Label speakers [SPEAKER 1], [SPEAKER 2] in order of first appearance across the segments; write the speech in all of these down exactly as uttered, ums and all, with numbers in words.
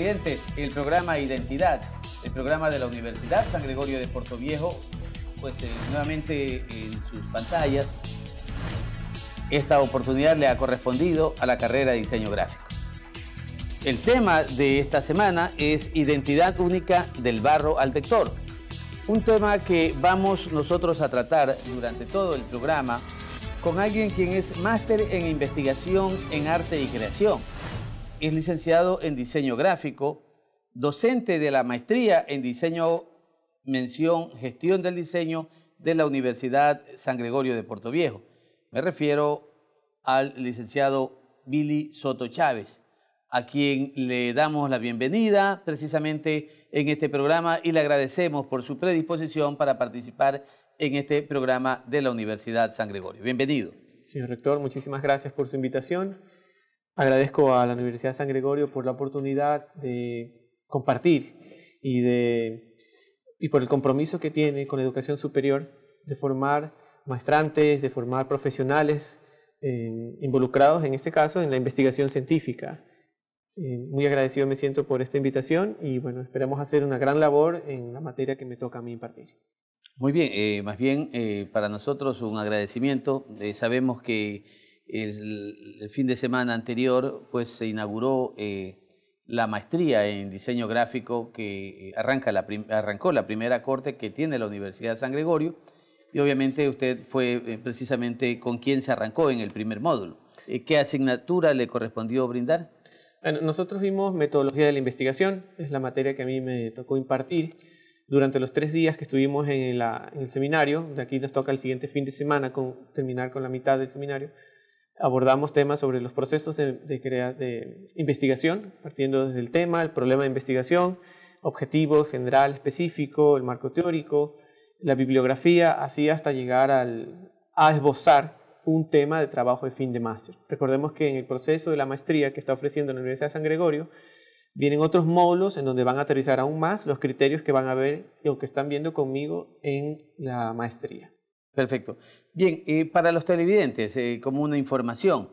[SPEAKER 1] televidentes, el programa Identidad, el programa de la Universidad San Gregorio de Portoviejo, pues eh, nuevamente en sus pantallas. Esta oportunidad le ha correspondido a la carrera de diseño gráfico. El tema de esta semana es Identidad única del barro al vector. Un tema que vamos nosotros a tratar durante todo el programa con alguien quien es máster en investigación en arte y creación. Es licenciado en diseño gráfico, docente de la maestría en diseño mención gestión del diseño de la Universidad San Gregorio de Portoviejo. Me refiero al licenciado Billy Soto Chávez, a quien le damos la bienvenida precisamente en este programa y le agradecemos por su predisposición para participar en este programa de la Universidad San Gregorio. Bienvenido.
[SPEAKER 2] Señor rector, muchísimas gracias por su invitación. Agradezco a la Universidad San Gregorio por la oportunidad de compartir y, de, y por el compromiso que tiene con la educación superior de formar maestrantes, de formar profesionales eh, involucrados en este caso en la investigación científica. Eh, muy agradecido me siento por esta invitación y bueno, esperamos hacer una gran labor en la materia que me toca a mí impartir. Muy bien,
[SPEAKER 1] eh, más bien eh, para nosotros un agradecimiento. Eh, sabemos que el, el fin de semana anterior pues se inauguró eh, la maestría en diseño gráfico que arranca la arrancó la primera corte que tiene la Universidad San Gregorio y obviamente usted fue eh, precisamente con quien se arrancó en el primer módulo. Eh, ¿Qué asignatura le correspondió brindar?
[SPEAKER 2] Bueno, nosotros vimos metodología de la investigación, es la materia que a mí me tocó impartir durante los tres días que estuvimos en, la, en el seminario. De aquí nos toca el siguiente fin de semana con, terminar con la mitad del seminario. Abordamos temas sobre los procesos de, de, crea, de investigación, partiendo desde el tema, el problema de investigación, objetivos general, específico, el marco teórico, la bibliografía, así hasta llegar al, a esbozar un tema de trabajo de fin de máster. Recordemos que en el proceso de la maestría que está ofreciendo la Universidad de San Gregorio vienen otros módulos en donde van a aterrizar aún más los criterios que van a ver o que están viendo conmigo en la maestría.
[SPEAKER 1] Perfecto. Bien, eh, para los televidentes, eh, como una información,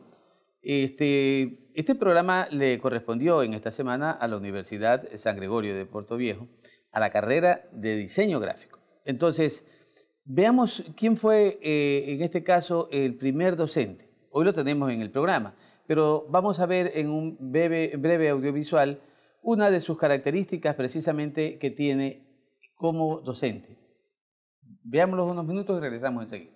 [SPEAKER 1] este, este programa le correspondió en esta semana a la Universidad San Gregorio de Portoviejo, a la carrera de diseño gráfico. Entonces, veamos quién fue, eh, en este caso, el primer docente. Hoy lo tenemos en el programa, pero vamos a ver en un breve, breve audiovisual una de sus características precisamente que tiene como docente. Veámoslo unos minutos y regresamos enseguida.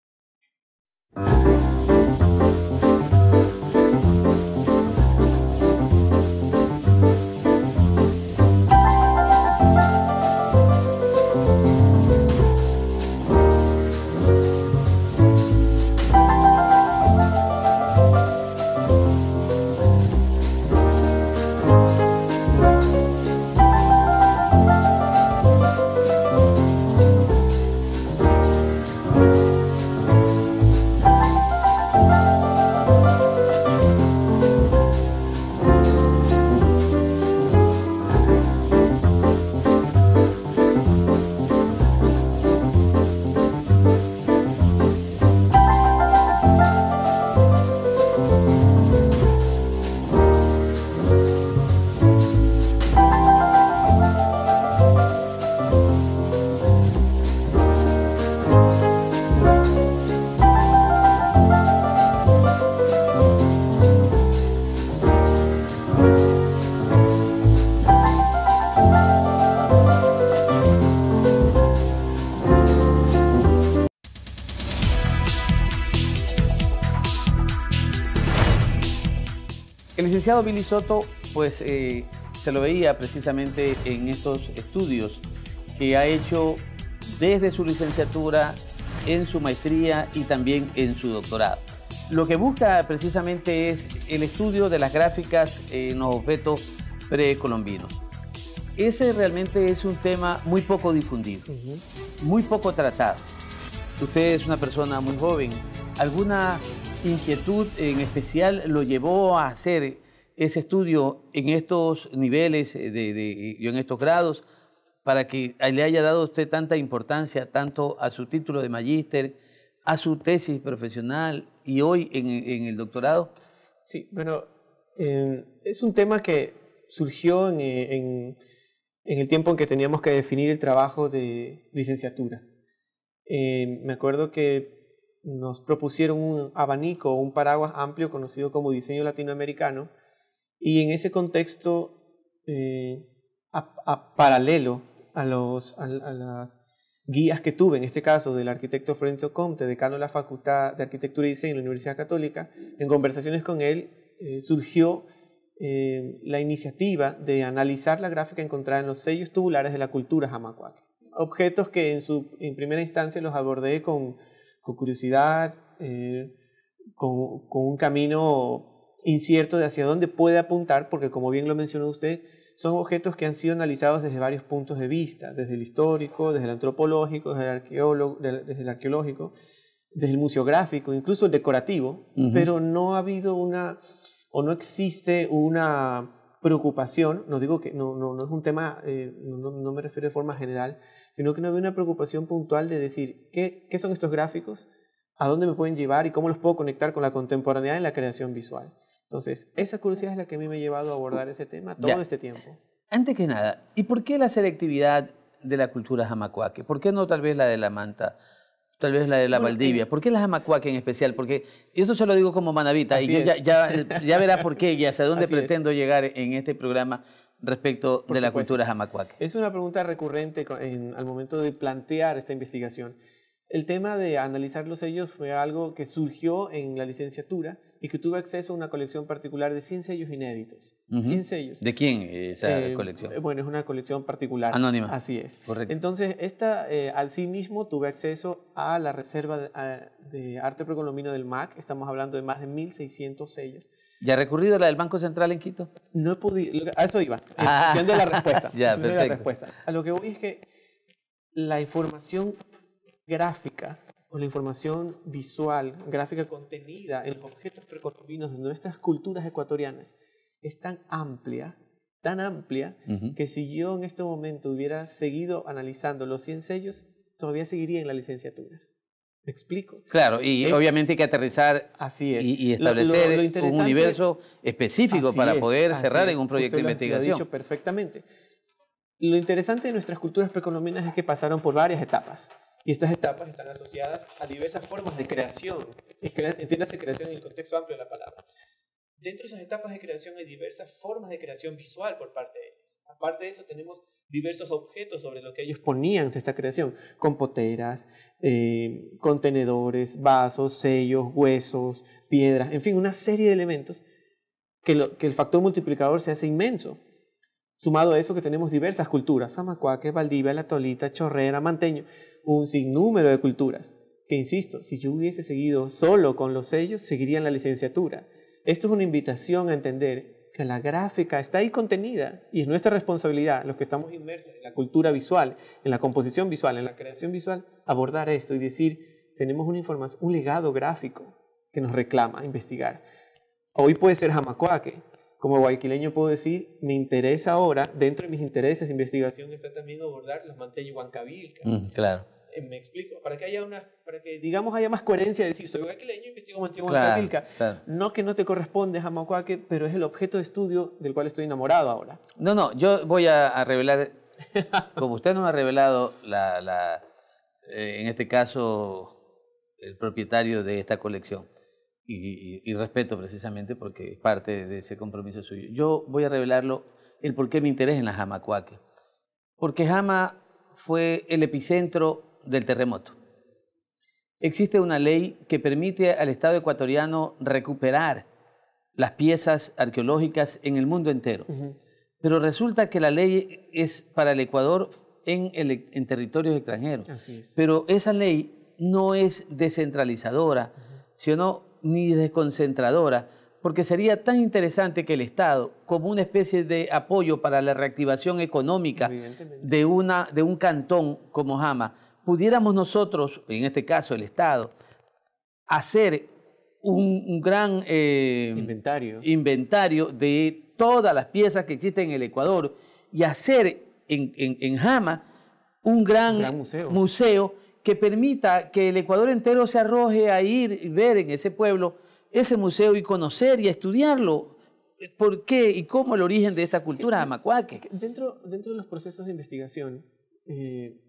[SPEAKER 1] El licenciado Billy Soto, pues eh, se lo veía precisamente en estos estudios que ha hecho desde su licenciatura, en su maestría y también en su doctorado. Lo que busca precisamente es el estudio de las gráficas en los objetos precolombinos. Ese realmente es un tema muy poco difundido, uh-huh. muy poco tratado. Usted es una persona muy joven. ¿Alguna inquietud en especial lo llevó a hacer ese estudio en estos niveles de, de, y en estos grados para que le haya dado a usted tanta importancia tanto a su título de magíster, a su tesis profesional y hoy en, en el doctorado?
[SPEAKER 2] Sí, bueno, eh, es un tema que surgió en, en, en el tiempo en que teníamos que definir el trabajo de licenciatura. Eh, me acuerdo que nos propusieron un abanico, un paraguas amplio conocido como diseño latinoamericano, y en ese contexto, eh, a, a paralelo a, los, a, a las guías que tuve, en este caso del arquitecto Florencio Comte, decano de la Facultad de Arquitectura y Diseño de la Universidad Católica, en conversaciones con él eh, surgió eh, la iniciativa de analizar la gráfica encontrada en los sellos tubulares de la cultura jamacuaque. Objetos que en, su, en primera instancia los abordé con, con curiosidad, eh, con, con un camino incierto de hacia dónde puede apuntar, porque como bien lo mencionó usted, son objetos que han sido analizados desde varios puntos de vista, desde el histórico, desde el antropológico, desde el, arqueólogo, desde el arqueológico, desde el museográfico, incluso el decorativo, uh-huh. pero no ha habido una, o no existe una preocupación, no digo que no, no, no es un tema, eh, no, no me refiero de forma general, sino que no había una preocupación puntual de decir, ¿qué, qué son estos gráficos? ¿A dónde me pueden llevar? ¿Y cómo los puedo conectar con la contemporaneidad en la creación visual? Entonces, esa curiosidad es la que a mí me ha llevado a abordar ese tema todo ya. este tiempo.
[SPEAKER 1] Antes que nada, ¿y por qué la selectividad de la cultura jamacuaque? ¿Por qué no tal vez la de la Manta? Tal vez la de la bueno, Valdivia. ¿Por qué la jamacuaque en especial? Porque esto se lo digo como manavita y yo ya, ya, ya verá por qué y hacia dónde así pretendo es. llegar en este programa respecto por de supuesto. la cultura jamacuaque.
[SPEAKER 2] Es una pregunta recurrente en, al momento de plantear esta investigación. El tema de analizar los sellos fue algo que surgió en la licenciatura y que tuve acceso a una colección particular de cien sellos inéditos. Uh-huh. cien sellos.
[SPEAKER 1] ¿De quién esa eh, colección?
[SPEAKER 2] Bueno, es una colección particular.
[SPEAKER 1] Anónima.
[SPEAKER 2] Así es.
[SPEAKER 1] Correcto.
[SPEAKER 2] Entonces, esta, eh, al sí mismo tuve acceso a la Reserva de, a, de Arte Precolombino del M A C. Estamos hablando de más de mil seiscientos sellos.
[SPEAKER 1] ¿Ya ha recurrido a la del Banco Central en Quito?
[SPEAKER 2] No he podido. A eso iba. Ah. En de la respuesta.
[SPEAKER 1] ya, perfecto.
[SPEAKER 2] De la respuesta. A lo que voy es que la información gráfica o la información visual, gráfica contenida en los objetos precolombinos de nuestras culturas ecuatorianas es tan amplia, tan amplia, uh-huh. que si yo en este momento hubiera seguido analizando los cien sellos, todavía seguiría en la licenciatura. ¿Me explico?
[SPEAKER 1] Claro, y es, obviamente hay que aterrizar
[SPEAKER 2] así es.
[SPEAKER 1] Y, y establecer lo, lo, lo un universo específico para
[SPEAKER 2] es,
[SPEAKER 1] poder cerrar
[SPEAKER 2] es.
[SPEAKER 1] en un proyecto
[SPEAKER 2] Usted
[SPEAKER 1] de investigación.
[SPEAKER 2] Lo ha dicho perfectamente. Lo interesante de nuestras culturas precolombinas es que pasaron por varias etapas. Y estas etapas están asociadas a diversas formas de creación. Entiéndase creación en el contexto amplio de la palabra. Dentro de esas etapas de creación hay diversas formas de creación visual por parte de ellos. Aparte de eso, tenemos diversos objetos sobre los que ellos ponían esta creación. Compoteras, eh, contenedores, vasos, sellos, huesos, piedras, en fin, una serie de elementos que, lo, que el factor multiplicador se hace inmenso. Sumado a eso que tenemos diversas culturas, Jamacuaque, Valdivia, La Tolita, Chorrera, Manteño, un sinnúmero de culturas, que insisto, si yo hubiese seguido solo con los sellos, seguiría en la licenciatura. Esto es una invitación a entender que la gráfica está ahí contenida y es nuestra responsabilidad, los que estamos inmersos en la cultura visual, en la composición visual, en la creación visual, abordar esto y decir, tenemos una información, un legado gráfico que nos reclama investigar. Hoy puede ser Jamacuaque. Como guayaquileño puedo decir, me interesa ahora, dentro de mis intereses de investigación está también abordar los manteños Huancavilca.
[SPEAKER 1] Mm, claro.
[SPEAKER 2] Eh, me explico, para que haya una, para que digamos haya más coherencia de decir, soy guayaquileño, investigo manteño
[SPEAKER 1] claro,
[SPEAKER 2] Huancavilca.
[SPEAKER 1] Claro.
[SPEAKER 2] No que no te corresponde Jamacuaque, pero es el objeto de estudio del cual estoy enamorado ahora.
[SPEAKER 1] No, no, yo voy a, a revelar, como usted no me ha revelado, la, la, eh, en este caso, el propietario de esta colección. Y, y, y respeto precisamente porque es parte de ese compromiso suyo. Yo voy a revelarlo el por qué me interesa en la Jamacuaque. Porque Jama fue el epicentro del terremoto. Existe una ley que permite al Estado ecuatoriano recuperar las piezas arqueológicas en el mundo entero. Uh-huh. Pero resulta que la ley es para el Ecuador en, el, en territorios extranjeros.
[SPEAKER 2] Así es.
[SPEAKER 1] Pero esa ley no es descentralizadora, uh-huh. sino ni desconcentradora, porque sería tan interesante que el Estado, como una especie de apoyo para la reactivación económica de, una, de un cantón como Jama, pudiéramos nosotros, en este caso el Estado, hacer un, un gran eh,
[SPEAKER 2] inventario.
[SPEAKER 1] inventario de todas las piezas que existen en el Ecuador y hacer en, en, en Jama un gran,
[SPEAKER 2] un gran museo.
[SPEAKER 1] museo que permita que el Ecuador entero se arroje a ir y ver en ese pueblo ese museo y conocer y a estudiarlo ¿por qué y cómo el origen de esta cultura amacuaque?
[SPEAKER 2] Dentro, dentro de los procesos de investigación, eh,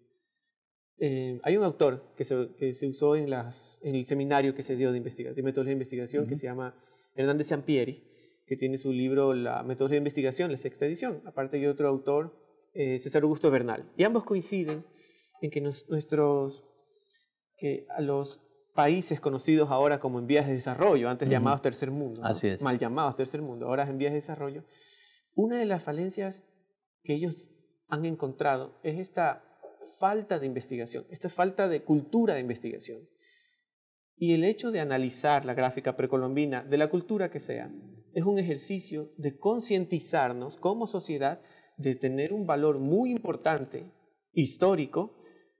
[SPEAKER 2] eh, hay un autor que se, que se usó en, las, en el seminario que se dio de, investigación, de metodología de investigación, uh-huh. que se llama Hernández Sampieri, que tiene su libro La metodología de investigación, la sexta edición. Aparte hay otro autor, eh, César Augusto Bernal. Y ambos coinciden en que nos, nuestros, que a los países conocidos ahora como en vías de desarrollo, antes uh-huh. llamados tercer mundo, ¿no?
[SPEAKER 1] Así es.
[SPEAKER 2] Mal llamados tercer mundo, ahora en vías de desarrollo, una de las falencias que ellos han encontrado es esta falta de investigación, esta falta de cultura de investigación. Y el hecho de analizar la gráfica precolombina, de la cultura que sea, es un ejercicio de concientizarnos como sociedad de tener un valor muy importante, histórico,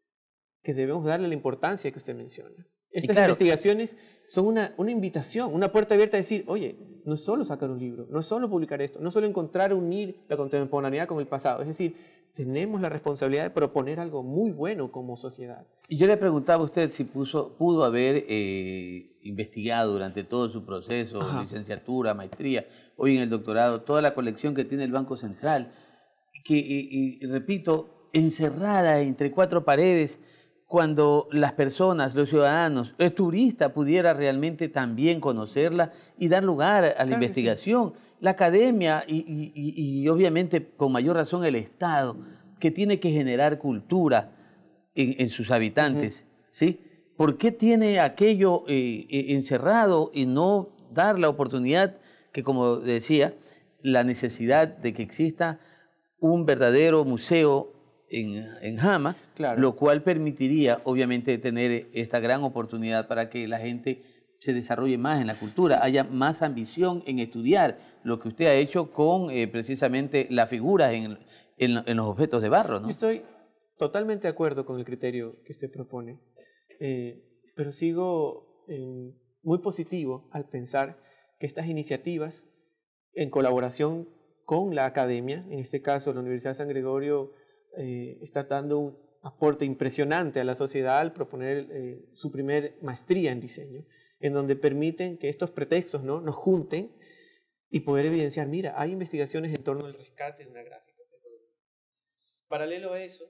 [SPEAKER 2] que debemos darle la importancia que usted menciona. Estas claro, investigaciones son una, una invitación, una puerta abierta a decir, oye, no es solo sacar un libro, no es solo publicar esto, no es solo encontrar unir la contemporaneidad con el pasado, es decir, tenemos la responsabilidad de proponer algo muy bueno como sociedad.
[SPEAKER 1] Y yo le preguntaba a usted si puso, pudo haber eh, investigado durante todo su proceso, Ajá. licenciatura, maestría, hoy en el doctorado, toda la colección que tiene el Banco Central, que, y, y repito, encerrada entre cuatro paredes, cuando las personas, los ciudadanos, el turista pudiera realmente también conocerla y dar lugar a la claro investigación. Sí. La academia y, y, y, y obviamente con mayor razón el Estado, que tiene que generar cultura en, en sus habitantes, uh-huh. ¿sí? ¿Por qué tiene aquello eh, encerrado y no dar la oportunidad que, como decía, la necesidad de que exista un verdadero museo En, en Jama, claro. lo cual permitiría obviamente tener esta gran oportunidad para que la gente se desarrolle más en la cultura, haya más ambición en estudiar lo que usted ha hecho con eh, precisamente las figuras en, en, en los objetos de barro, ¿no?
[SPEAKER 2] Yo estoy totalmente de acuerdo con el criterio que usted propone, eh, pero sigo eh, muy positivo al pensar que estas iniciativas, en colaboración con la academia, en este caso la Universidad de San Gregorio, Eh, está dando un aporte impresionante a la sociedad al proponer eh, su primer maestría en diseño, en donde permiten que estos pretextos, ¿no?, nos junten y poder evidenciar, mira, hay investigaciones en torno al rescate de una gráfica. Paralelo a eso,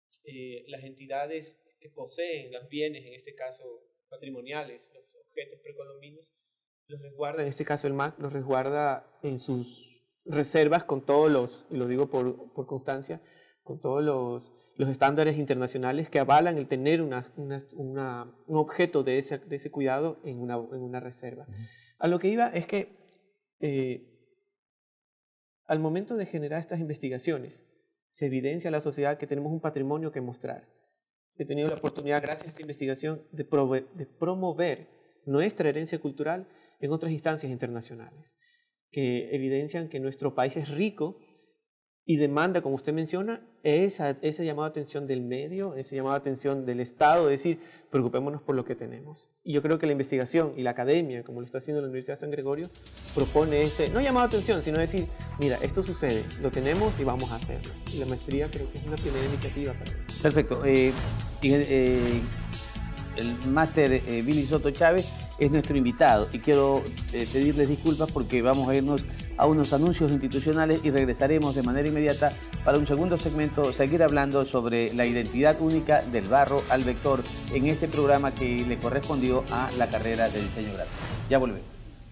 [SPEAKER 2] eh, las entidades que poseen los bienes, en este caso patrimoniales, los objetos precolombinos, los resguarda, en este caso el M A C, los resguarda en sus reservas con todos los, y lo digo por, por constancia, con todos los, los estándares internacionales que avalan el tener una, una, una, un objeto de ese, de ese cuidado en una, en una reserva. Uh-huh. A lo que iba es que eh, al momento de generar estas investigaciones se evidencia a la sociedad que tenemos un patrimonio que mostrar. He tenido la oportunidad, gracias a esta investigación, de, prove- de promover nuestra herencia cultural en otras instancias internacionales, que evidencian que nuestro país es rico y demanda, como usted menciona, esa, ese llamado de atención del medio, ese llamado de atención del Estado, es decir, preocupémonos por lo que tenemos. Y yo creo que la investigación y la academia, como lo está haciendo la Universidad de San Gregorio, propone ese, no llamado de atención, sino decir, mira, esto sucede, lo tenemos y vamos a hacerlo. Y la maestría creo que es una primera iniciativa para eso.
[SPEAKER 1] Perfecto. Eh, eh, el máster eh, Billy Soto Chávez es nuestro invitado y quiero eh, pedirles disculpas porque vamos a irnos a unos anuncios institucionales y regresaremos de manera inmediata para un segundo segmento, seguir hablando sobre la identidad única del barro al vector en este programa que le correspondió a la carrera de diseño gráfico. Ya volvemos.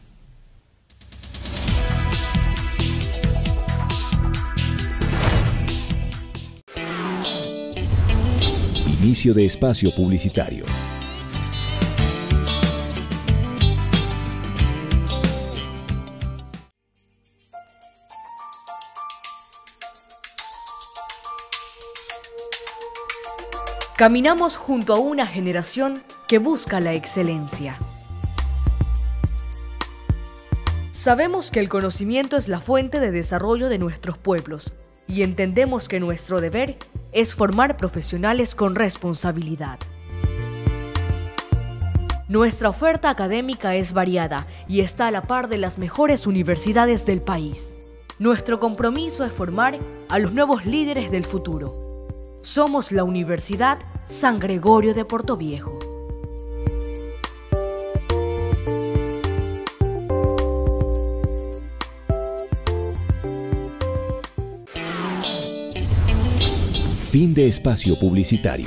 [SPEAKER 3] Inicio de espacio publicitario.
[SPEAKER 4] Caminamos junto a una generación que busca la excelencia. Sabemos que el conocimiento es la fuente de desarrollo de nuestros pueblos y entendemos que nuestro deber es formar profesionales con responsabilidad. Nuestra oferta académica es variada y está a la par de las mejores universidades del país. Nuestro compromiso es formar a los nuevos líderes del futuro. Somos la Universidad San Gregorio de Portoviejo.
[SPEAKER 3] Fin de espacio publicitario.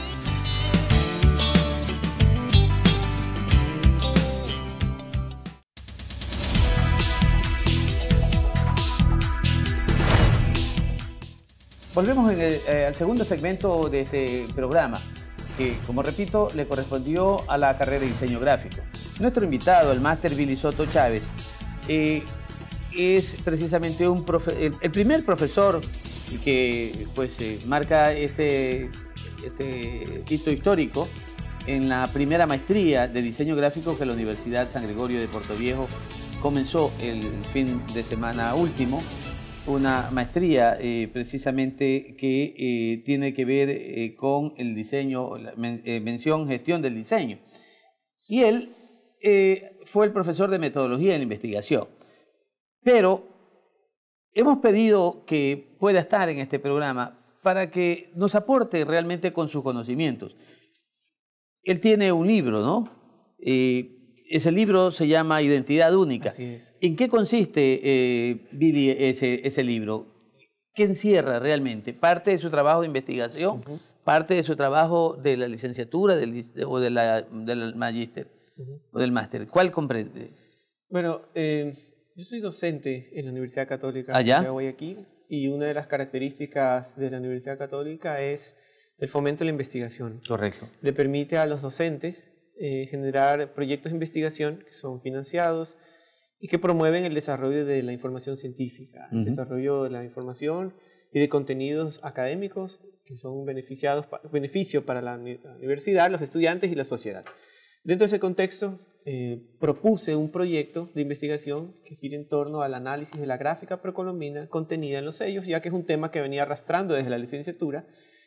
[SPEAKER 1] Volvemos en el, eh, al segundo segmento de este programa, que, como repito, le correspondió a la carrera de diseño gráfico. Nuestro invitado, el máster Billy Soto Chávez, eh, es precisamente un profe el, el primer profesor que pues, eh, marca este, este hito histórico en la primera maestría de diseño gráfico que la Universidad San Gregorio de Portoviejo comenzó el fin de semana último. Una maestría eh, precisamente que eh, tiene que ver eh, con el diseño, la men eh, mención gestión del diseño. Y él eh, fue el profesor de metodología en la investigación. Pero hemos pedido que pueda estar en este programa para que nos aporte realmente con sus conocimientos. Él tiene un libro, ¿no? Eh, Ese libro se llama Identidad Única.
[SPEAKER 2] Así es.
[SPEAKER 1] ¿En qué consiste, eh, Billy, ese, ese libro? ¿Qué encierra realmente? ¿Parte de su trabajo de investigación? Uh-huh. ¿Parte de su trabajo de la licenciatura del, o de la, del magíster? Uh-huh. ¿O del máster? ¿Cuál comprende?
[SPEAKER 2] Bueno, eh, yo soy docente en la Universidad Católica
[SPEAKER 1] ¿Allá?
[SPEAKER 2] de Guayaquil y una de las características de la Universidad Católica es el fomento de la investigación.
[SPEAKER 1] Correcto.
[SPEAKER 2] Le permite a los docentes Eh, generar proyectos de investigación que son financiados y que promueven el desarrollo de la información científica, uh-huh. el desarrollo de la información y de contenidos académicos que son beneficiados, beneficio para la universidad, los estudiantes y la sociedad. Dentro de ese contexto, eh, propuse un proyecto de investigación que gira en torno al análisis de la gráfica precolombina contenida en los sellos, ya que es un tema que venía arrastrando desde la licenciatura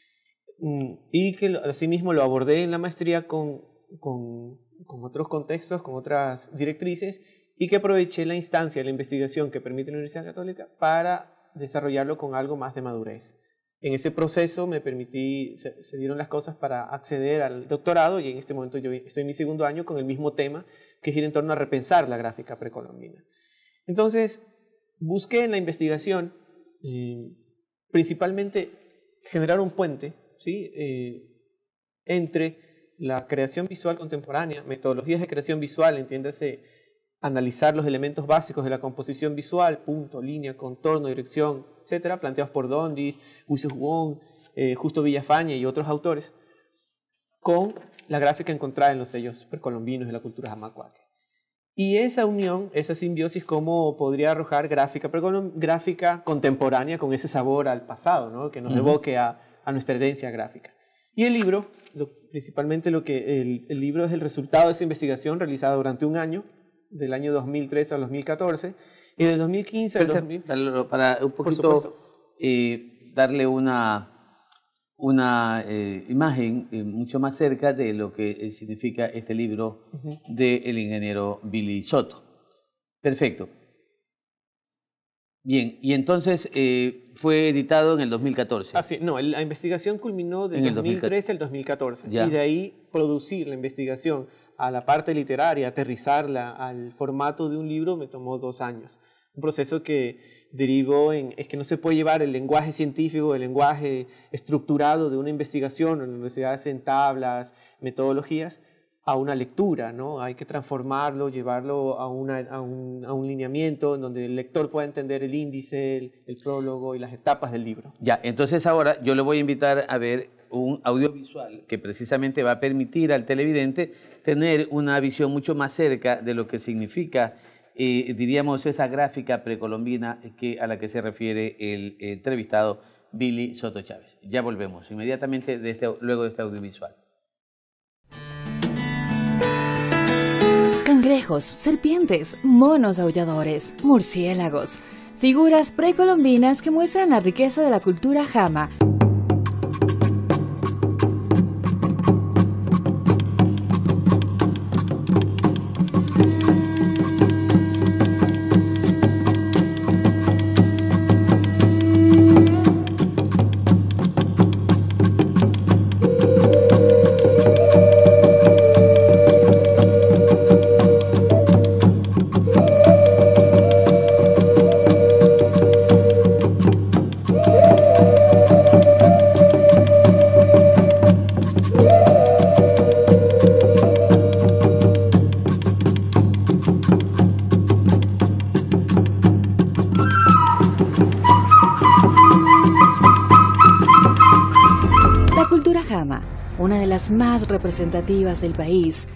[SPEAKER 2] y que asimismo lo abordé en la maestría con Con, con otros contextos, con otras directrices, y que aproveché la instancia de la investigación que permite la Universidad Católica para desarrollarlo con algo más de madurez. En ese proceso me permití, se, se dieron las cosas para acceder al doctorado, y en este momento yo estoy en mi segundo año con el mismo tema que gira en torno a repensar la gráfica precolombina. Entonces, busqué en la investigación eh, principalmente generar un puente, ¿sí? eh, entre la creación visual contemporánea, metodologías de creación visual, entiéndase, analizar los elementos básicos de la composición visual, punto, línea, contorno, dirección, etcétera, planteados por Dondis, Lucius Wong, eh, Justo Villafañe y otros autores, con la gráfica encontrada en los sellos precolombinos de la cultura jamacuaque. Y esa unión, esa simbiosis, ¿cómo podría arrojar gráfica, gráfica contemporánea con ese sabor al pasado, ¿no? Que nos uh-huh. evoque a, a nuestra herencia gráfica? Y el libro, lo, principalmente lo que el, el libro es el resultado de esa investigación realizada durante un año, del año dos mil trece al dos mil catorce, y del dos mil quince al dos mil...
[SPEAKER 1] Para un poquito eh, darle una, una eh, imagen eh, mucho más cerca de lo que eh, significa este libro uh-huh. del ingeniero Billy Soto. Perfecto. Bien, y entonces eh, fue editado en el dos mil catorce.
[SPEAKER 2] Ah, sí, no, la investigación culminó del dos mil trece al dos mil catorce. Ya. Y de ahí producir la investigación a la parte literaria, aterrizarla al formato de un libro, me tomó dos años. Un proceso que derivó en, es que no se puede llevar el lenguaje científico, el lenguaje estructurado de una investigación en universidades en tablas, metodologías, a una lectura, ¿no? Hay que transformarlo, llevarlo a, una, a, un, a un lineamiento en donde el lector pueda entender el índice, el, el prólogo y las etapas del libro.
[SPEAKER 1] Ya, entonces ahora yo le voy a invitar a ver un audiovisual que precisamente va a permitir al televidente tener una visión mucho más cerca de lo que significa, eh, diríamos, esa gráfica precolombina que, a la que se refiere el, el entrevistado Billy Soto Chávez. Ya volvemos inmediatamente de este, luego de este audiovisual.
[SPEAKER 5] Cangrejos, serpientes, monos aulladores, murciélagos, figuras precolombinas que muestran la riqueza de la cultura jama. Atacama, una de las más representativas del país.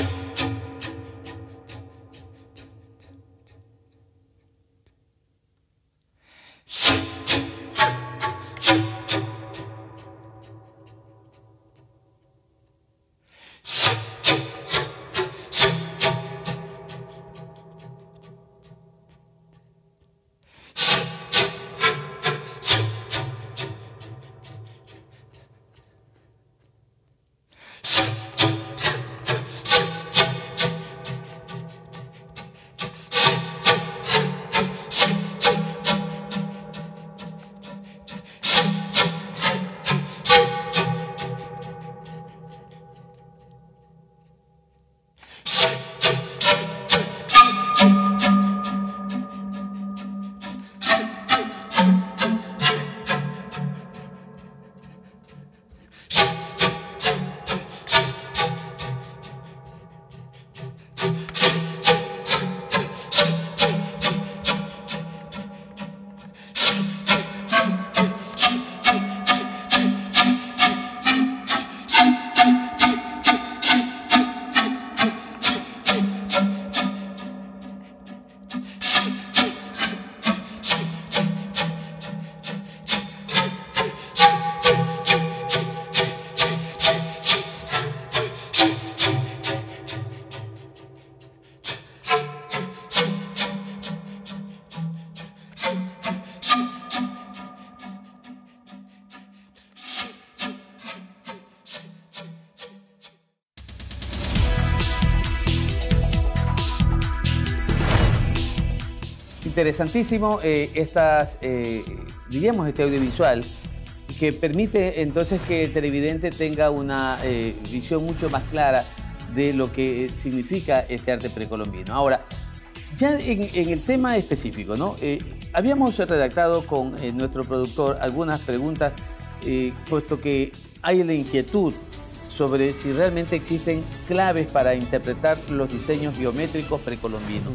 [SPEAKER 1] Interesantísimo eh, estas, eh, diríamos, este audiovisual que permite entonces que el televidente tenga una eh, visión mucho más clara de lo que significa este arte precolombino. Ahora, ya en, en el tema específico, ¿no? Eh, habíamos redactado con eh, nuestro productor algunas preguntas, eh, puesto que hay la inquietud sobre si realmente existen claves para interpretar los diseños geométricos precolombinos.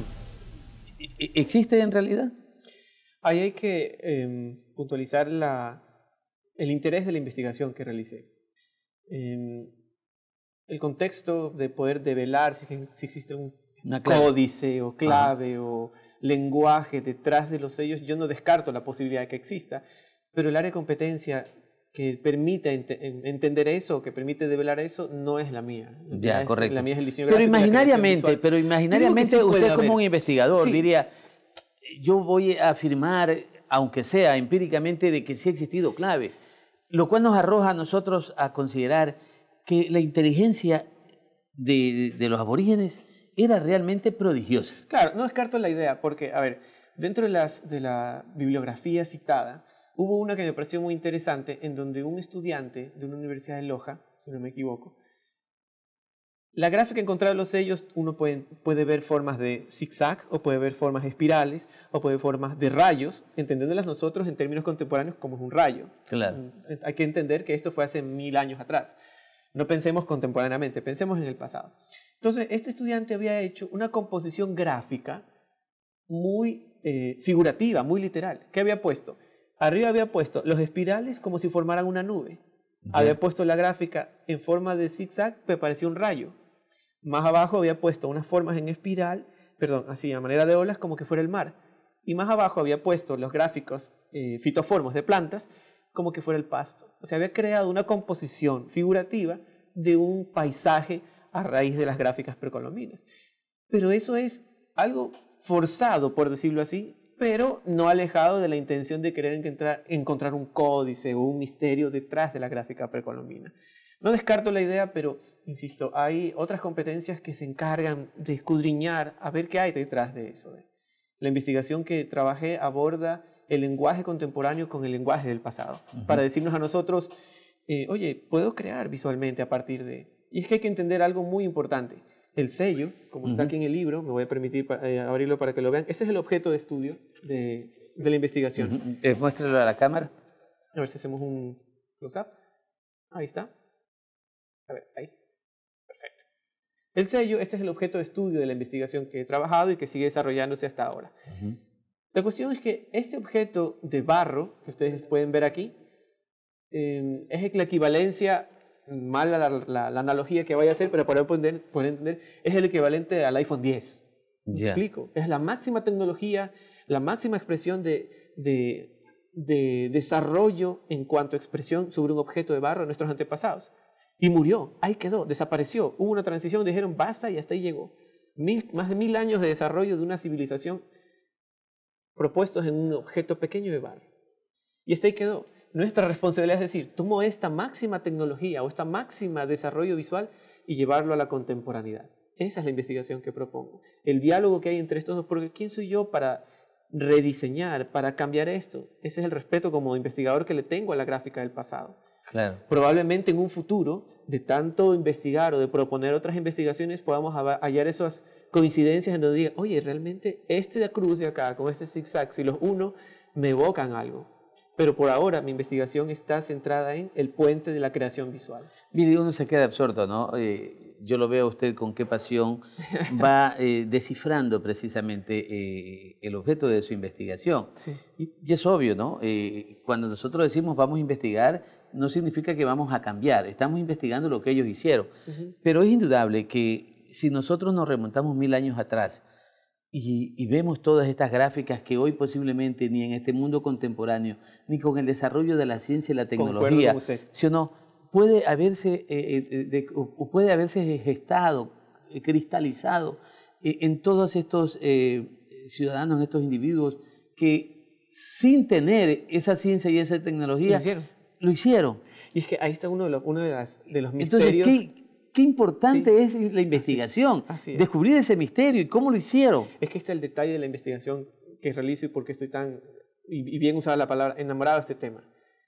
[SPEAKER 1] ¿Existe en realidad?
[SPEAKER 2] Ahí hay que eh, puntualizar la, el interés de la investigación que realicé. Eh, el contexto de poder develar si, si existe un códice o clave Ajá. o lenguaje detrás de los sellos, yo no descarto la posibilidad de que exista, pero el área de competencia que permite ent entender eso, que permite develar eso, no es la mía.
[SPEAKER 1] Ya,
[SPEAKER 2] es,
[SPEAKER 1] correcto.
[SPEAKER 2] La mía es el diseño
[SPEAKER 1] pero
[SPEAKER 2] gráfico,
[SPEAKER 1] imaginariamente, pero imaginariamente sí usted como
[SPEAKER 2] haber.
[SPEAKER 1] un investigador
[SPEAKER 2] sí.
[SPEAKER 1] diría, yo voy a afirmar, aunque sea empíricamente, de que sí ha existido clave, lo cual nos arroja a nosotros a considerar que la inteligencia de, de los aborígenes era realmente prodigiosa.
[SPEAKER 2] Claro, no descarto la idea, porque, a ver, dentro de, las, de la bibliografía citada, hubo una que me pareció muy interesante, en donde un estudiante de una universidad de Loja, si no me equivoco, la gráfica encontrada en los sellos, uno puede, puede ver formas de zigzag, o puede ver formas espirales, o puede ver formas de rayos, entendiéndolas nosotros en términos contemporáneos como es un rayo.
[SPEAKER 1] Claro.
[SPEAKER 2] Hay que entender que esto fue hace mil años atrás. No pensemos contemporáneamente, pensemos en el pasado. Entonces, este estudiante había hecho una composición gráfica muy eh, figurativa, muy literal. ¿Qué había puesto? Arriba había puesto los espirales como si formaran una nube. Sí. Había puesto la gráfica en forma de zigzag, que parecía un rayo. Más abajo había puesto unas formas en espiral, perdón, así a manera de olas, como que fuera el mar. Y más abajo había puesto los gráficos eh, fitoformos de plantas, como que fuera el pasto. O sea, había creado una composición figurativa de un paisaje a raíz de las gráficas precolombinas. Pero eso es algo forzado, por decirlo así, pero no alejado de la intención de querer encontrar, encontrar un códice o un misterio detrás de la gráfica precolombina. No descarto la idea, pero, insisto, hay otras competencias que se encargan de escudriñar a ver qué hay detrás de eso. La investigación que trabajé aborda el lenguaje contemporáneo con el lenguaje del pasado, uh-huh. para decirnos a nosotros, eh, oye, puedo crear visualmente a partir de... Y es que hay que entender algo muy importante. El sello, como uh-huh. está aquí en el libro, me voy a permitir eh, abrirlo para que lo vean. Ese es el objeto de estudio de, de la investigación.
[SPEAKER 1] Uh-huh. eh, muéstralo a la cámara.
[SPEAKER 2] A ver si hacemos un close-up. Ahí está. A ver, ahí. Perfecto. El sello, este es el objeto de estudio de la investigación que he trabajado y que sigue desarrollándose hasta ahora. Uh-huh. La cuestión es que este objeto de barro, que ustedes pueden ver aquí, eh, es la equivalencia mala la, la, la analogía que vaya a hacer, pero para poder, poder entender, es el equivalente al iPhone diez. ¿Me
[SPEAKER 1] Ya.
[SPEAKER 2] explico? Es la máxima tecnología, la máxima expresión de, de, de desarrollo en cuanto a expresión sobre un objeto de barro de nuestros antepasados. Y murió, ahí quedó, desapareció. Hubo una transición, dijeron basta y hasta ahí llegó. Mil, más de mil años de desarrollo de una civilización propuestos en un objeto pequeño de barro. Y hasta ahí quedó. Nuestra responsabilidad es decir, tomo esta máxima tecnología o esta máxima desarrollo visual y llevarlo a la contemporaneidad. Esa es la investigación que propongo. El diálogo que hay entre estos dos, porque ¿quién soy yo para rediseñar, para cambiar esto? Ese es el respeto como investigador que le tengo a la gráfica del pasado.
[SPEAKER 1] Claro.
[SPEAKER 2] Probablemente en un futuro, de tanto investigar o de proponer otras investigaciones, podamos hallar esas coincidencias en donde diga, oye, realmente este cruz de acá, con este zigzag, si los uno, me evocan algo. Pero por ahora mi investigación está centrada en el puente de la creación visual.
[SPEAKER 1] Mire, uno se queda absorto, ¿no? Eh, yo lo veo a usted con qué pasión va eh, descifrando precisamente eh, el objeto de su investigación.
[SPEAKER 2] Sí.
[SPEAKER 1] Y, y es obvio, ¿no? Eh, cuando nosotros decimos vamos a investigar, no significa que vamos a cambiar. Estamos investigando lo que ellos hicieron. Uh-huh. Pero es indudable que si nosotros nos remontamos mil años atrás y, y vemos todas estas gráficas que hoy posiblemente ni en este mundo contemporáneo, ni con el desarrollo de la ciencia y la tecnología, ¿sí o no? puede haberse, eh, de, o puede haberse gestado, eh, cristalizado eh, en todos estos eh, ciudadanos, en estos individuos que sin tener esa ciencia y esa tecnología,
[SPEAKER 2] lo hicieron.
[SPEAKER 1] Lo hicieron.
[SPEAKER 2] Y es que ahí está uno de los, uno de las, de los misterios.
[SPEAKER 1] Entonces, ¿qué, qué importante sí. es la investigación?
[SPEAKER 2] Así, así es.
[SPEAKER 1] Descubrir ese misterio y cómo lo hicieron.
[SPEAKER 2] Es que este es el detalle de la investigación que realizo y por qué estoy tan, y, y bien usada la palabra, enamorado de este tema.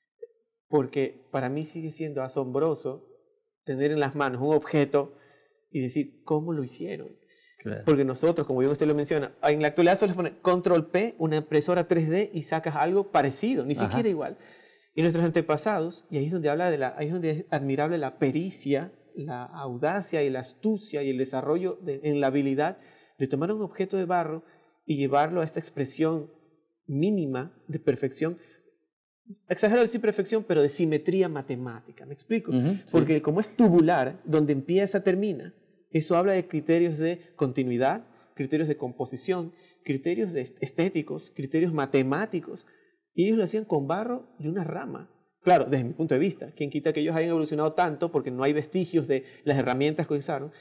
[SPEAKER 2] Porque para mí sigue siendo asombroso tener en las manos un objeto y decir, ¿cómo lo hicieron? Claro. Porque nosotros, como bien usted lo menciona, en la actualidad solo es poner control P, una impresora tres D y sacas algo parecido, ni Ajá. siquiera igual. Y nuestros antepasados, y ahí es donde habla de la, ahí es donde es admirable la pericia, la audacia y la astucia y el desarrollo de, en la habilidad de tomar un objeto de barro y llevarlo a esta expresión mínima de perfección. Exagero decir perfección, pero de simetría matemática. ¿Me explico? Uh-huh, sí. Porque como es tubular, donde empieza, termina. Eso habla de criterios de continuidad, criterios de composición, criterios de estéticos, criterios matemáticos. Y ellos lo hacían con barro de una rama. Claro, desde mi punto de vista, quien quita que ellos hayan evolucionado tanto porque no hay vestigios de las herramientas que usaron.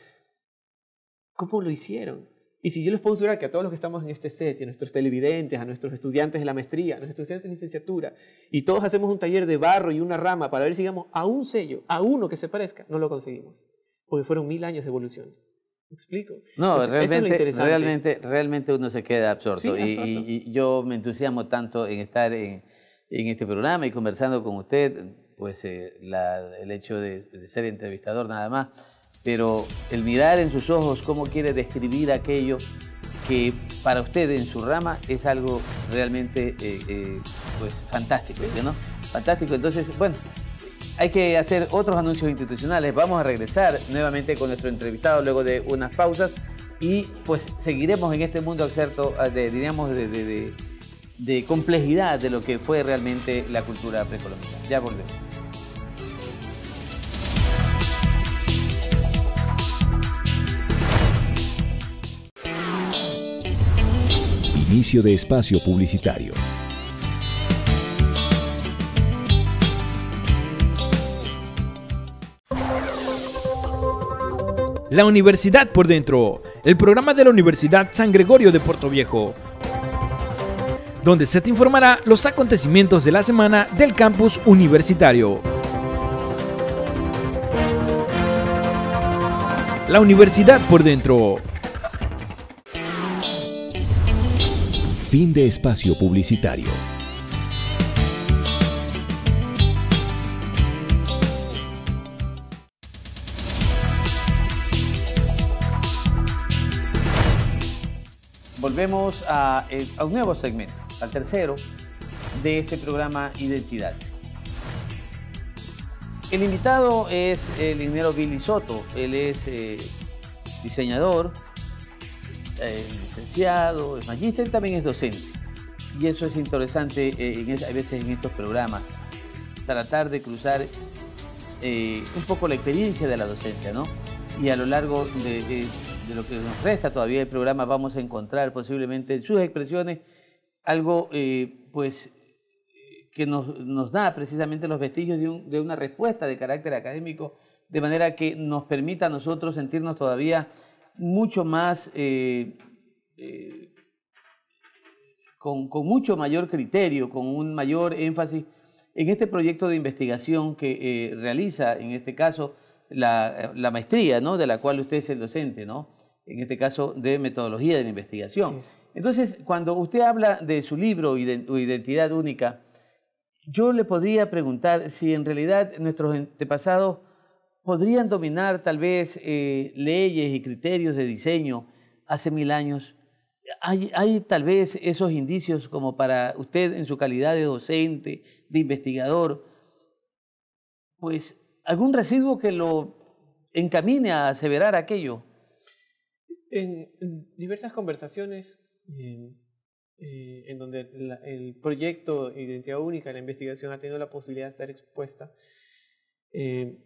[SPEAKER 2] ¿Cómo lo hicieron? Y si yo les puedo asegurar que a todos los que estamos en este set, y a nuestros televidentes, a nuestros estudiantes de la maestría, a nuestros estudiantes de licenciatura, y todos hacemos un taller de barro y una rama para ver si llegamos a un sello, a uno que se parezca, no lo conseguimos. Porque fueron mil años de evolución. ¿Me explico?
[SPEAKER 1] No, Entonces, realmente, es realmente, realmente uno se queda absorto. Sí, y, y, y yo me entusiasmo tanto en estar en, en este programa y conversando con usted, pues eh, la, el hecho de, de ser entrevistador nada más, pero el mirar en sus ojos cómo quiere describir aquello que para usted en su rama es algo realmente eh, eh, pues fantástico, ¿no? Fantástico. Entonces, bueno, hay que hacer otros anuncios institucionales. Vamos a regresar nuevamente con nuestro entrevistado luego de unas pausas y pues seguiremos en este mundo abierto, de, diríamos, de, de, de, de complejidad de lo que fue realmente la cultura precolombina. Ya volvemos.
[SPEAKER 3] Inicio de espacio publicitario.
[SPEAKER 6] La Universidad por Dentro, el programa de la Universidad San Gregorio de Portoviejo, donde se te informará los acontecimientos de la semana del campus universitario. La Universidad por Dentro.
[SPEAKER 3] Fin de espacio publicitario.
[SPEAKER 1] Volvemos a, a un nuevo segmento, al tercero de este programa Identidad. El invitado es el ingeniero Billy Soto. Él es eh, diseñador, eh, licenciado, es magíster, también es docente. Y eso es interesante eh, en, a veces en estos programas, tratar de cruzar eh, un poco la experiencia de la docencia, ¿no? Y a lo largo de, de, de lo que nos resta todavía el programa vamos a encontrar posiblemente en sus expresiones algo eh, pues, que nos, nos da precisamente los vestigios de, un, de una respuesta de carácter académico, de manera que nos permita a nosotros sentirnos todavía mucho más, eh, eh, con, con mucho mayor criterio, con un mayor énfasis en este proyecto de investigación que eh, realiza, en este caso, la, la maestría, ¿no?, de la cual usted es el docente, ¿no?, en este caso de metodología de la investigación. Sí, sí. Entonces, cuando usted habla de su libro Identidad Única, yo le podría preguntar si en realidad nuestros antepasados podrían dominar tal vez eh, leyes y criterios de diseño hace mil años. ¿Hay, hay tal vez esos indicios como para usted en su calidad de docente, de investigador, pues algún residuo que lo encamine a aseverar aquello?
[SPEAKER 2] En, en diversas conversaciones eh, eh, en donde la, el proyecto Identidad Única, la investigación ha tenido la posibilidad de estar expuesta, eh,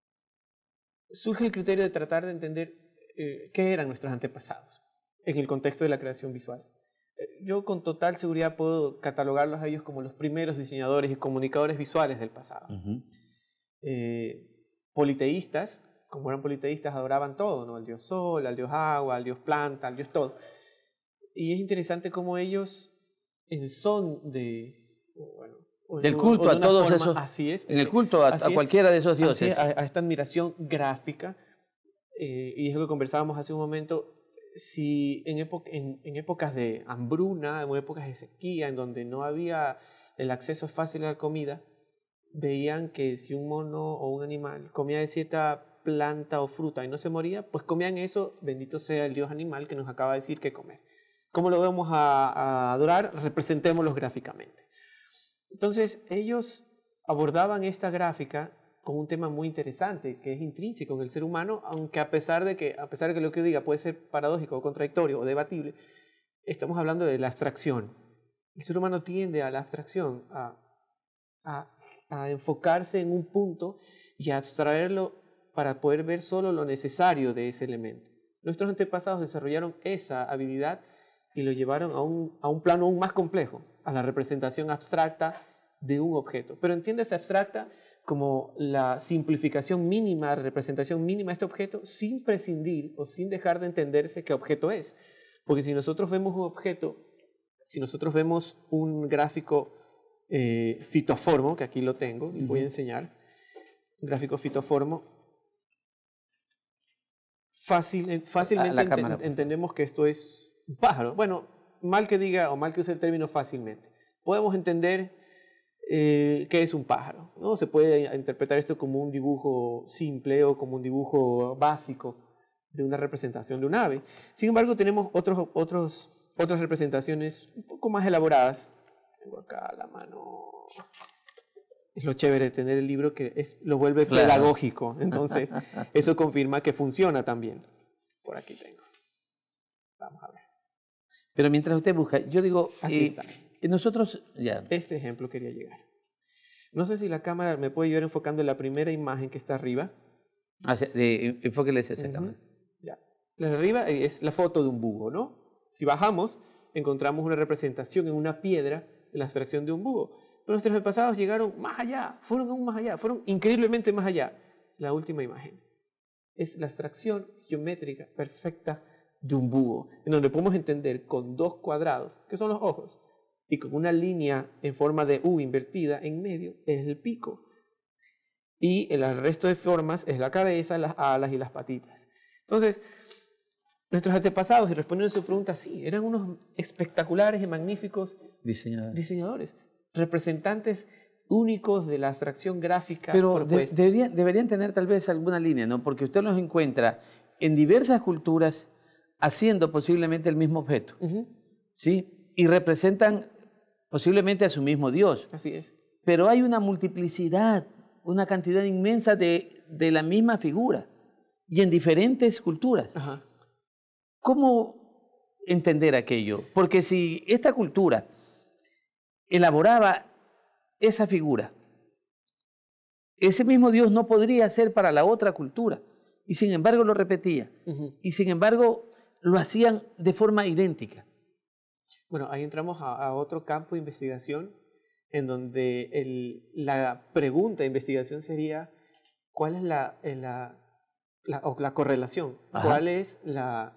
[SPEAKER 2] surge el criterio de tratar de entender eh, qué eran nuestros antepasados en el contexto de la creación visual. Eh, yo con total seguridad puedo catalogarlos a ellos como los primeros diseñadores y comunicadores visuales del pasado. Uh-huh. eh, politeístas, como eran politeístas, adoraban todo, ¿no? Al dios sol, al dios agua, al dios planta, al dios todo. Y es interesante cómo ellos, en son de... Bueno,
[SPEAKER 1] del culto de a todos forma, esos...
[SPEAKER 2] Así es.
[SPEAKER 1] En el culto a, a cualquiera de esos dioses.
[SPEAKER 2] Así es, a, a esta admiración gráfica, eh, y es lo que conversábamos hace un momento, si en, época, en, en épocas de hambruna, en épocas de sequía, en donde no había el acceso fácil a la comida, veían que si un mono o un animal comía de cierta planta o fruta y no se moría, pues comían eso, bendito sea el dios animal que nos acaba de decir qué comer. ¿Cómo lo vamos a, a adorar? Representémoslo gráficamente. Entonces, ellos abordaban esta gráfica con un tema muy interesante, que es intrínseco en el ser humano, aunque a pesar de que, a pesar de que lo que yo diga puede ser paradójico o contradictorio o debatible, estamos hablando de la abstracción. El ser humano tiende a la abstracción, a, a, a enfocarse en un punto y a abstraerlo para poder ver solo lo necesario de ese elemento. Nuestros antepasados desarrollaron esa habilidad y lo llevaron a un, a un plano aún más complejo, a la representación abstracta de un objeto. Pero entiéndase abstracta como la simplificación mínima, la representación mínima de este objeto, sin prescindir o sin dejar de entenderse qué objeto es. Porque si nosotros vemos un objeto, si nosotros vemos un gráfico eh, fitoformo, que aquí lo tengo, les voy a enseñar, un gráfico fitoformo, fácil, fácilmente ent entendemos que esto es un pájaro. Bueno, mal que diga o mal que use el término fácilmente, podemos entender eh, qué es un pájaro, ¿no? Se puede interpretar esto como un dibujo simple o como un dibujo básico de una representación de un ave. Sin embargo, tenemos otros, otros, otras representaciones un poco más elaboradas. Tengo acá la mano. Es lo chévere de tener el libro, que es, lo vuelve claro, pedagógico. Entonces, eso confirma que funciona también. Por aquí tengo. Vamos a ver.
[SPEAKER 1] Pero mientras usted busca, yo digo,
[SPEAKER 2] Aquí está.
[SPEAKER 1] Eh, nosotros ya.
[SPEAKER 2] Este ejemplo quería llegar. No sé si la cámara me puede ayudar enfocando en la primera imagen que está arriba.
[SPEAKER 1] Ah, de, enfóquele esa uh-huh. cámara.
[SPEAKER 2] Ya. La de arriba es la foto de un búho, ¿no? Si bajamos, encontramos una representación en una piedra de la abstracción de un búho. Pero nuestros antepasados llegaron más allá, fueron aún más allá, fueron increíblemente más allá. La última imagen es la abstracción geométrica perfecta de un búho, en donde podemos entender con dos cuadrados, que son los ojos, y con una línea en forma de U invertida en medio, es el pico. Y el resto de formas es la cabeza, las alas y las patitas. Entonces, nuestros antepasados, y respondiendo a su pregunta, sí, eran unos espectaculares y magníficos
[SPEAKER 1] diseñadores,
[SPEAKER 2] diseñadores representantes únicos de la abstracción gráfica.
[SPEAKER 1] Pero de, deberían, deberían tener tal vez alguna línea, ¿no? Porque usted los encuentra en diversas culturas haciendo posiblemente el mismo objeto, uh-huh. ¿sí? Y representan posiblemente a su mismo Dios.
[SPEAKER 2] Así es.
[SPEAKER 1] Pero hay una multiplicidad, una cantidad inmensa de, de la misma figura y en diferentes culturas.
[SPEAKER 2] Ajá.
[SPEAKER 1] ¿Cómo entender aquello? Porque si esta cultura elaboraba esa figura ese mismo Dios no podría ser para la otra cultura. Y sin embargo lo repetía. Uh-huh. Y sin embargo lo hacían de forma idéntica.
[SPEAKER 2] Bueno, ahí entramos a, a otro campo de investigación en donde el, la pregunta de investigación sería ¿cuál es la, la, la, o la correlación? Ajá. ¿Cuál es la...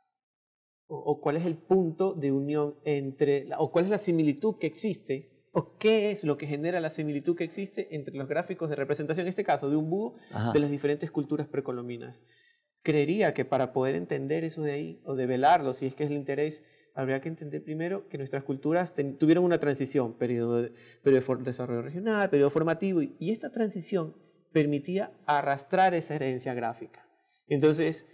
[SPEAKER 2] O, o cuál es el punto de unión entre, la, o cuál es la similitud que existe, o qué es lo que genera la similitud que existe entre los gráficos de representación, en este caso de un búho, Ajá. de las diferentes culturas precolombinas. Creería que para poder entender eso de ahí, o develarlo, si es que es el interés, habría que entender primero que nuestras culturas ten, tuvieron una transición, periodo de, periodo de desarrollo regional, periodo formativo, y, y esta transición permitía arrastrar esa herencia gráfica. Entonces,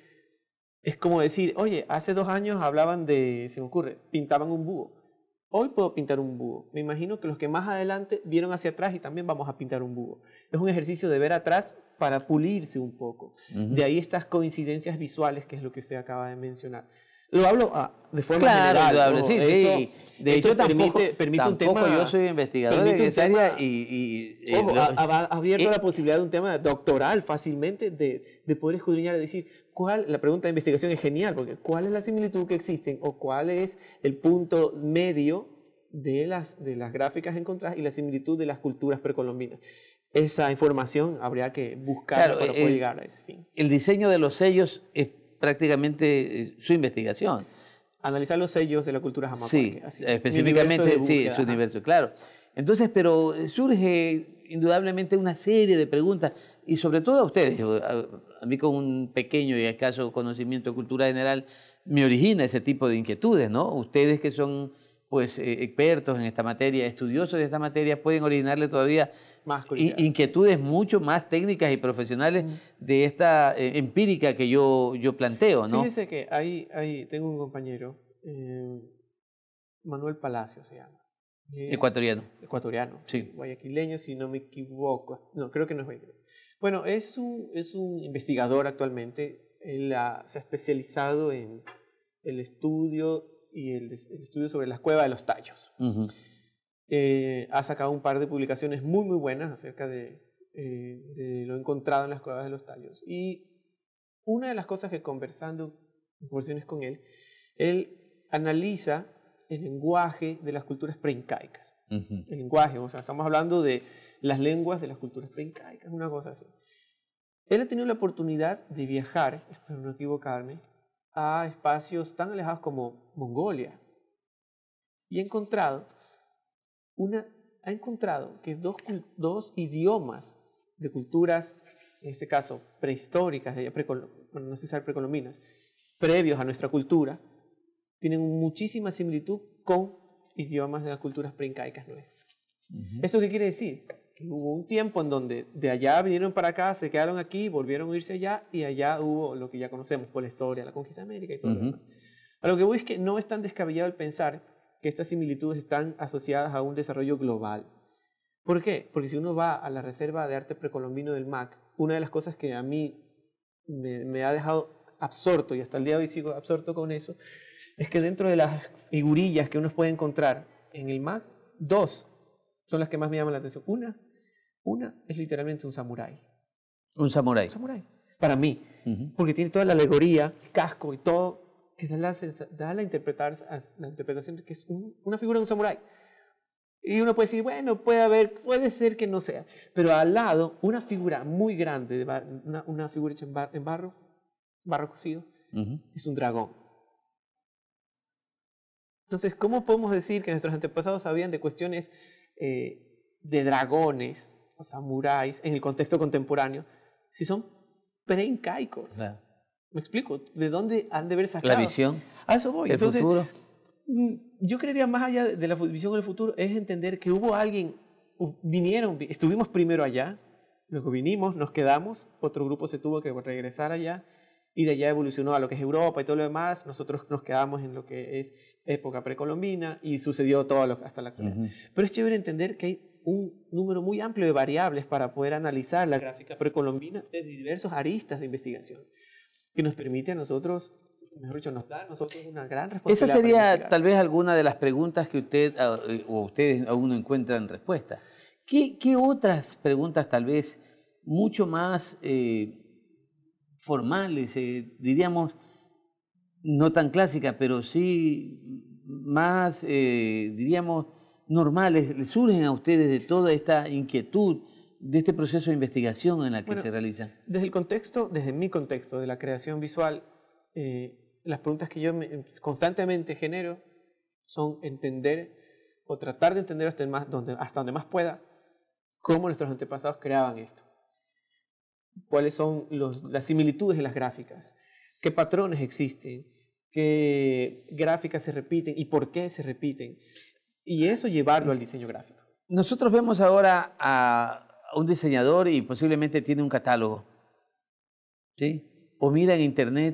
[SPEAKER 2] es como decir, oye, hace dos años hablaban de, se me ocurre, pintaban un búho. Hoy puedo pintar un búho. Me imagino que los que más adelante vieron hacia atrás y también vamos a pintar un búho. Es un ejercicio de ver atrás para pulirse un poco. Uh-huh. De ahí estas coincidencias visuales, que es lo que usted acaba de mencionar. Lo hablo ah, de forma
[SPEAKER 1] claro,
[SPEAKER 2] general.
[SPEAKER 1] Claro, ¿no? sí,
[SPEAKER 2] eso,
[SPEAKER 1] sí. De
[SPEAKER 2] eso
[SPEAKER 1] hecho, tampoco,
[SPEAKER 2] permite, permite
[SPEAKER 1] tampoco
[SPEAKER 2] un tema...
[SPEAKER 1] yo soy investigador en esa área y... y
[SPEAKER 2] ojo,
[SPEAKER 1] eh,
[SPEAKER 2] ha, ha abierto
[SPEAKER 1] eh,
[SPEAKER 2] la posibilidad de un tema doctoral fácilmente de, de poder escudriñar y decir, ¿cuál? La pregunta de investigación es genial, porque ¿cuál es la similitud que existen o cuál es el punto medio de las, de las gráficas encontradas y la similitud de las culturas precolombinas? Esa información habría que buscar claro, para poder el, llegar a ese fin.
[SPEAKER 1] El diseño de los sellos es prácticamente su investigación.
[SPEAKER 2] Analizar los sellos de la cultura jamacuaque.
[SPEAKER 1] Sí, así, específicamente, sí, su universo, claro. Entonces, pero surge indudablemente una serie de preguntas, y sobre todo a ustedes, a, a mí con un pequeño y escaso conocimiento de cultura general, me origina ese tipo de inquietudes, ¿no? Ustedes que son pues eh, expertos en esta materia, estudiosos de esta materia, pueden originarle todavía
[SPEAKER 2] más
[SPEAKER 1] inquietudes mucho más técnicas y profesionales mm. de esta eh, empírica que yo, yo planteo, ¿no?
[SPEAKER 2] Fíjese que ahí, ahí tengo un compañero, eh, Manuel Palacio se llama.
[SPEAKER 1] Eh, ecuatoriano.
[SPEAKER 2] Ecuatoriano.
[SPEAKER 1] Sí.
[SPEAKER 2] Guayaquileño, si no me equivoco. No, creo que no es guayaquileño. Bueno, es un, es un investigador actualmente. Él ha, se ha especializado en el estudio y el, el estudio sobre las cuevas de los tallos. Uh-huh. eh, ha sacado un par de publicaciones muy, muy buenas acerca de, eh, de lo encontrado en las cuevas de los tallos. Y una de las cosas que conversando, en conversaciones con él, él analiza el lenguaje de las culturas preincaicas. Uh-huh. El lenguaje, o sea, estamos hablando de las lenguas de las culturas preincaicas, una cosa así. Él ha tenido la oportunidad de viajar, espero no equivocarme, a espacios tan alejados como Mongolia. Y ha encontrado, una, ha encontrado que dos, dos idiomas de culturas, en este caso prehistóricas, de, precol, bueno, no sé si precolombinas, previos a nuestra cultura, tienen muchísima similitud con idiomas de las culturas preincaicas nuestras. Uh-huh. ¿Esto qué quiere decir? Que hubo un tiempo en donde de allá vinieron para acá, se quedaron aquí, volvieron a irse allá, y allá hubo lo que ya conocemos por la historia, la conquista de América y todo uh-huh. lo demás. A lo que voy es que no es tan descabellado el pensar que estas similitudes están asociadas a un desarrollo global. ¿Por qué? Porque si uno va a la Reserva de Arte Precolombino del M A C, una de las cosas que a mí me, me ha dejado absorto, y hasta el día de hoy sigo absorto con eso, es que dentro de las figurillas que uno puede encontrar en el M A C, dos son las que más me llaman la atención. Una, una es literalmente un samurái.
[SPEAKER 1] Un samurái.
[SPEAKER 2] Un samurái. Para mí. Uh-huh. Porque tiene toda la alegoría, el casco y todo, que da la, da la, interpretar, la interpretación de que es un, una figura de un samurái. Y uno puede decir, bueno, puede haber, puede ser que no sea. Pero al lado, una figura muy grande, de bar, una, una figura hecha en, bar, en barro, barro cocido, uh-huh. es un dragón. Entonces, ¿cómo podemos decir que nuestros antepasados sabían de cuestiones eh, de dragones, o samuráis, en el contexto contemporáneo, si son preincaicos? Claro. ¿Me explico? ¿De dónde han de haber sacado?
[SPEAKER 1] La visión.
[SPEAKER 2] A eso voy.
[SPEAKER 1] El
[SPEAKER 2] Entonces,
[SPEAKER 1] futuro.
[SPEAKER 2] Yo creería, más allá de la visión del futuro, es entender que hubo alguien, vinieron, estuvimos primero allá, luego vinimos, nos quedamos, otro grupo se tuvo que regresar allá, y de allá evolucionó a lo que es Europa y todo lo demás. Nosotros nos quedamos en lo que es época precolombina y sucedió todo lo, hasta la actualidad. Uh-huh. Pero es chévere entender que hay un número muy amplio de variables para poder analizar la gráfica precolombina desde diversos aristas de investigación, que nos permite a nosotros, mejor dicho, nos da a nosotros una gran responsabilidad.
[SPEAKER 1] Esa sería tal vez alguna de las preguntas que usted o ustedes aún no encuentran respuesta. ¿Qué, qué otras preguntas tal vez mucho más eh, formales, eh, diríamos, no tan clásicas, pero sí más, eh, diríamos, normales, ¿les surgen a ustedes de toda esta inquietud, de este proceso de investigación en la que
[SPEAKER 2] Bueno,
[SPEAKER 1] se realiza?
[SPEAKER 2] Desde el contexto, desde mi contexto de la creación visual, eh, las preguntas que yo me, constantemente genero son entender o tratar de entender hasta, más, donde, hasta donde más pueda cómo nuestros antepasados creaban esto. Cuáles son los, las similitudes en las gráficas, qué patrones existen, qué gráficas se repiten y por qué se repiten. Y eso llevarlo al diseño gráfico.
[SPEAKER 1] Nosotros vemos ahora a un diseñador y posiblemente tiene un catálogo, ¿sí? O mira en internet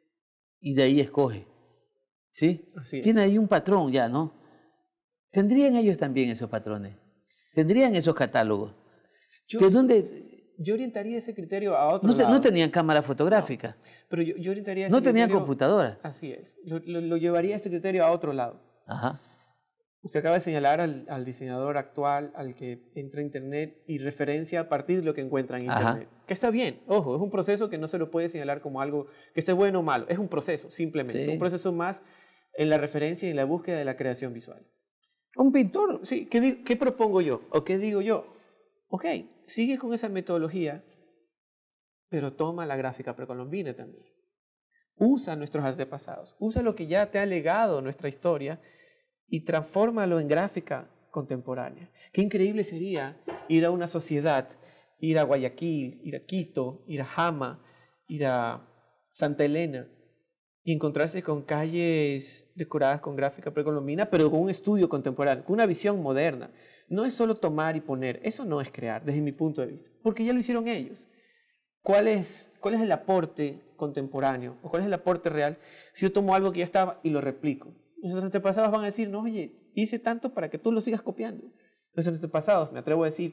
[SPEAKER 1] y de ahí escoge, ¿sí?
[SPEAKER 2] Así es.
[SPEAKER 1] Tiene ahí un patrón ya, ¿no? ¿Tendrían ellos también esos patrones? ¿Tendrían esos catálogos?
[SPEAKER 2] Yo,
[SPEAKER 1] ¿De dónde?
[SPEAKER 2] Yo orientaría ese criterio a otro
[SPEAKER 1] No, te,
[SPEAKER 2] lado.
[SPEAKER 1] no tenían cámara fotográfica.
[SPEAKER 2] No, pero yo, yo orientaría ese
[SPEAKER 1] No tenían
[SPEAKER 2] criterio,
[SPEAKER 1] computadora.
[SPEAKER 2] Así es. Lo, lo, lo llevaría ese criterio a otro lado.
[SPEAKER 1] Ajá.
[SPEAKER 2] Usted acaba de señalar al, al diseñador actual, al que entra a Internet y referencia a partir de lo que encuentra en Internet. Ajá. Que está bien, ojo, es un proceso que no se lo puede señalar como algo que esté bueno o malo. Es un proceso, simplemente. Sí. Un proceso más en la referencia y en la búsqueda de la creación visual.
[SPEAKER 1] Un pintor.
[SPEAKER 2] Sí, ¿qué, qué propongo yo? ¿O qué digo yo? Ok, sigue con esa metodología, pero toma la gráfica precolombina también. Usa nuestros antepasados, usa lo que ya te ha legado nuestra historia y transfórmalo en gráfica contemporánea. Qué increíble sería ir a una sociedad, ir a Guayaquil, ir a Quito, ir a Jama, ir a Santa Elena y encontrarse con calles decoradas con gráfica precolombina, pero con un estudio contemporáneo, con una visión moderna. No es solo tomar y poner, eso no es crear, desde mi punto de vista, porque ya lo hicieron ellos. ¿Cuál es, cuál es el aporte contemporáneo o cuál es el aporte real si yo tomo algo que ya estaba y lo replico? Nuestros antepasados van a decir, no, oye, hice tanto para que tú lo sigas copiando. Nuestros antepasados, me atrevo a decir,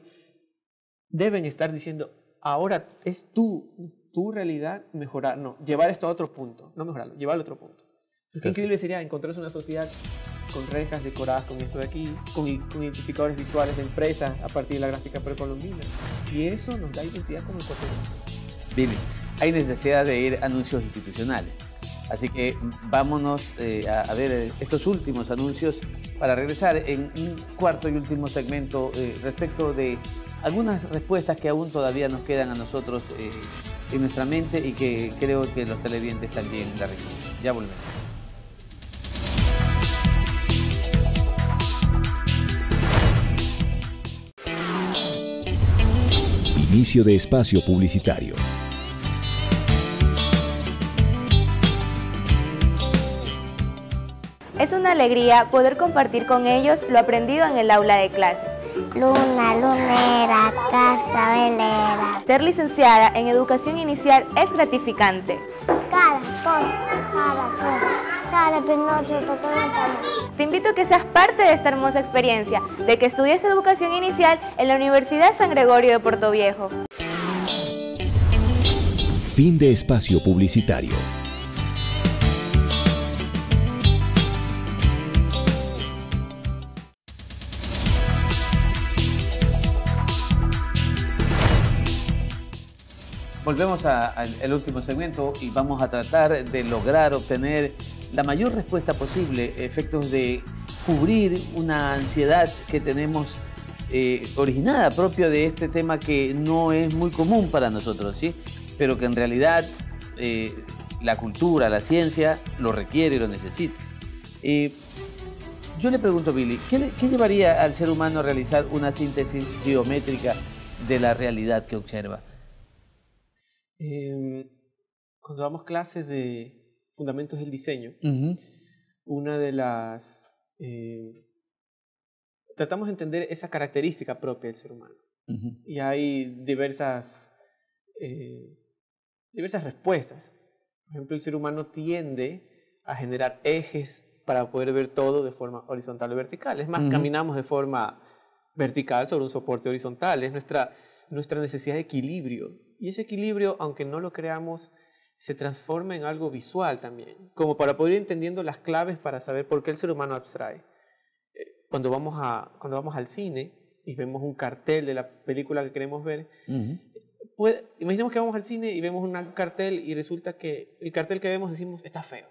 [SPEAKER 2] deben estar diciendo, ahora es tu, tu realidad mejorar, no, llevar esto a otro punto, no mejorarlo, llevarlo a otro punto. Qué increíble sería encontrarse una sociedad con rejas decoradas con esto de aquí, con, con identificadores visuales de empresas a partir de la gráfica precolombina. Y eso nos da identidad como ecuatorianos.
[SPEAKER 1] Billy, hay necesidad de ir a anuncios institucionales. Así que vámonos eh, a, a ver estos últimos anuncios para regresar en un cuarto y último segmento eh, respecto de algunas respuestas que aún todavía nos quedan a nosotros eh, en nuestra mente y que creo que los televidentes también la requieren. Ya volvemos.
[SPEAKER 3] Inicio de espacio publicitario.
[SPEAKER 7] Es una alegría poder compartir con ellos lo aprendido en el aula de clases.
[SPEAKER 8] Luna, lunera, cascabelera.
[SPEAKER 7] Ser licenciada en educación inicial es gratificante.
[SPEAKER 8] Caracol, caracol, sale Pinocho, tocó la cama.
[SPEAKER 7] Te invito a que seas parte de esta hermosa experiencia, de que estudies educación inicial en la Universidad San Gregorio de Portoviejo.
[SPEAKER 3] Fin de espacio publicitario.
[SPEAKER 1] Volvemos al último segmento y vamos a tratar de lograr obtener la mayor respuesta posible, efectos de cubrir una ansiedad que tenemos eh, originada propio de este tema que no es muy común para nosotros, ¿sí? Pero que en realidad eh, la cultura, la ciencia lo requiere y lo necesita. Eh, yo le pregunto, Billy, ¿qué, le, ¿qué llevaría al ser humano a realizar una síntesis geométrica de la realidad que observa?
[SPEAKER 2] Eh, cuando damos clases de fundamentos del diseño,
[SPEAKER 1] uh-huh.
[SPEAKER 2] una de las... Eh, tratamos de entender esa característica propia del ser humano.
[SPEAKER 1] Uh-huh.
[SPEAKER 2] Y hay diversas, eh, diversas respuestas. Por ejemplo, el ser humano tiende a generar ejes para poder ver todo de forma horizontal o vertical. Es más, uh-huh. caminamos de forma vertical sobre un soporte horizontal. Es nuestra, nuestra necesidad de equilibrio. Y ese equilibrio, aunque no lo creamos, se transforma en algo visual también, como para poder ir entendiendo las claves para saber por qué el ser humano abstrae. Cuando vamos, a, cuando vamos al cine y vemos un cartel de la película que queremos ver, uh-huh. puede, imaginemos que vamos al cine y vemos un cartel y resulta que el cartel que vemos decimos, está feo.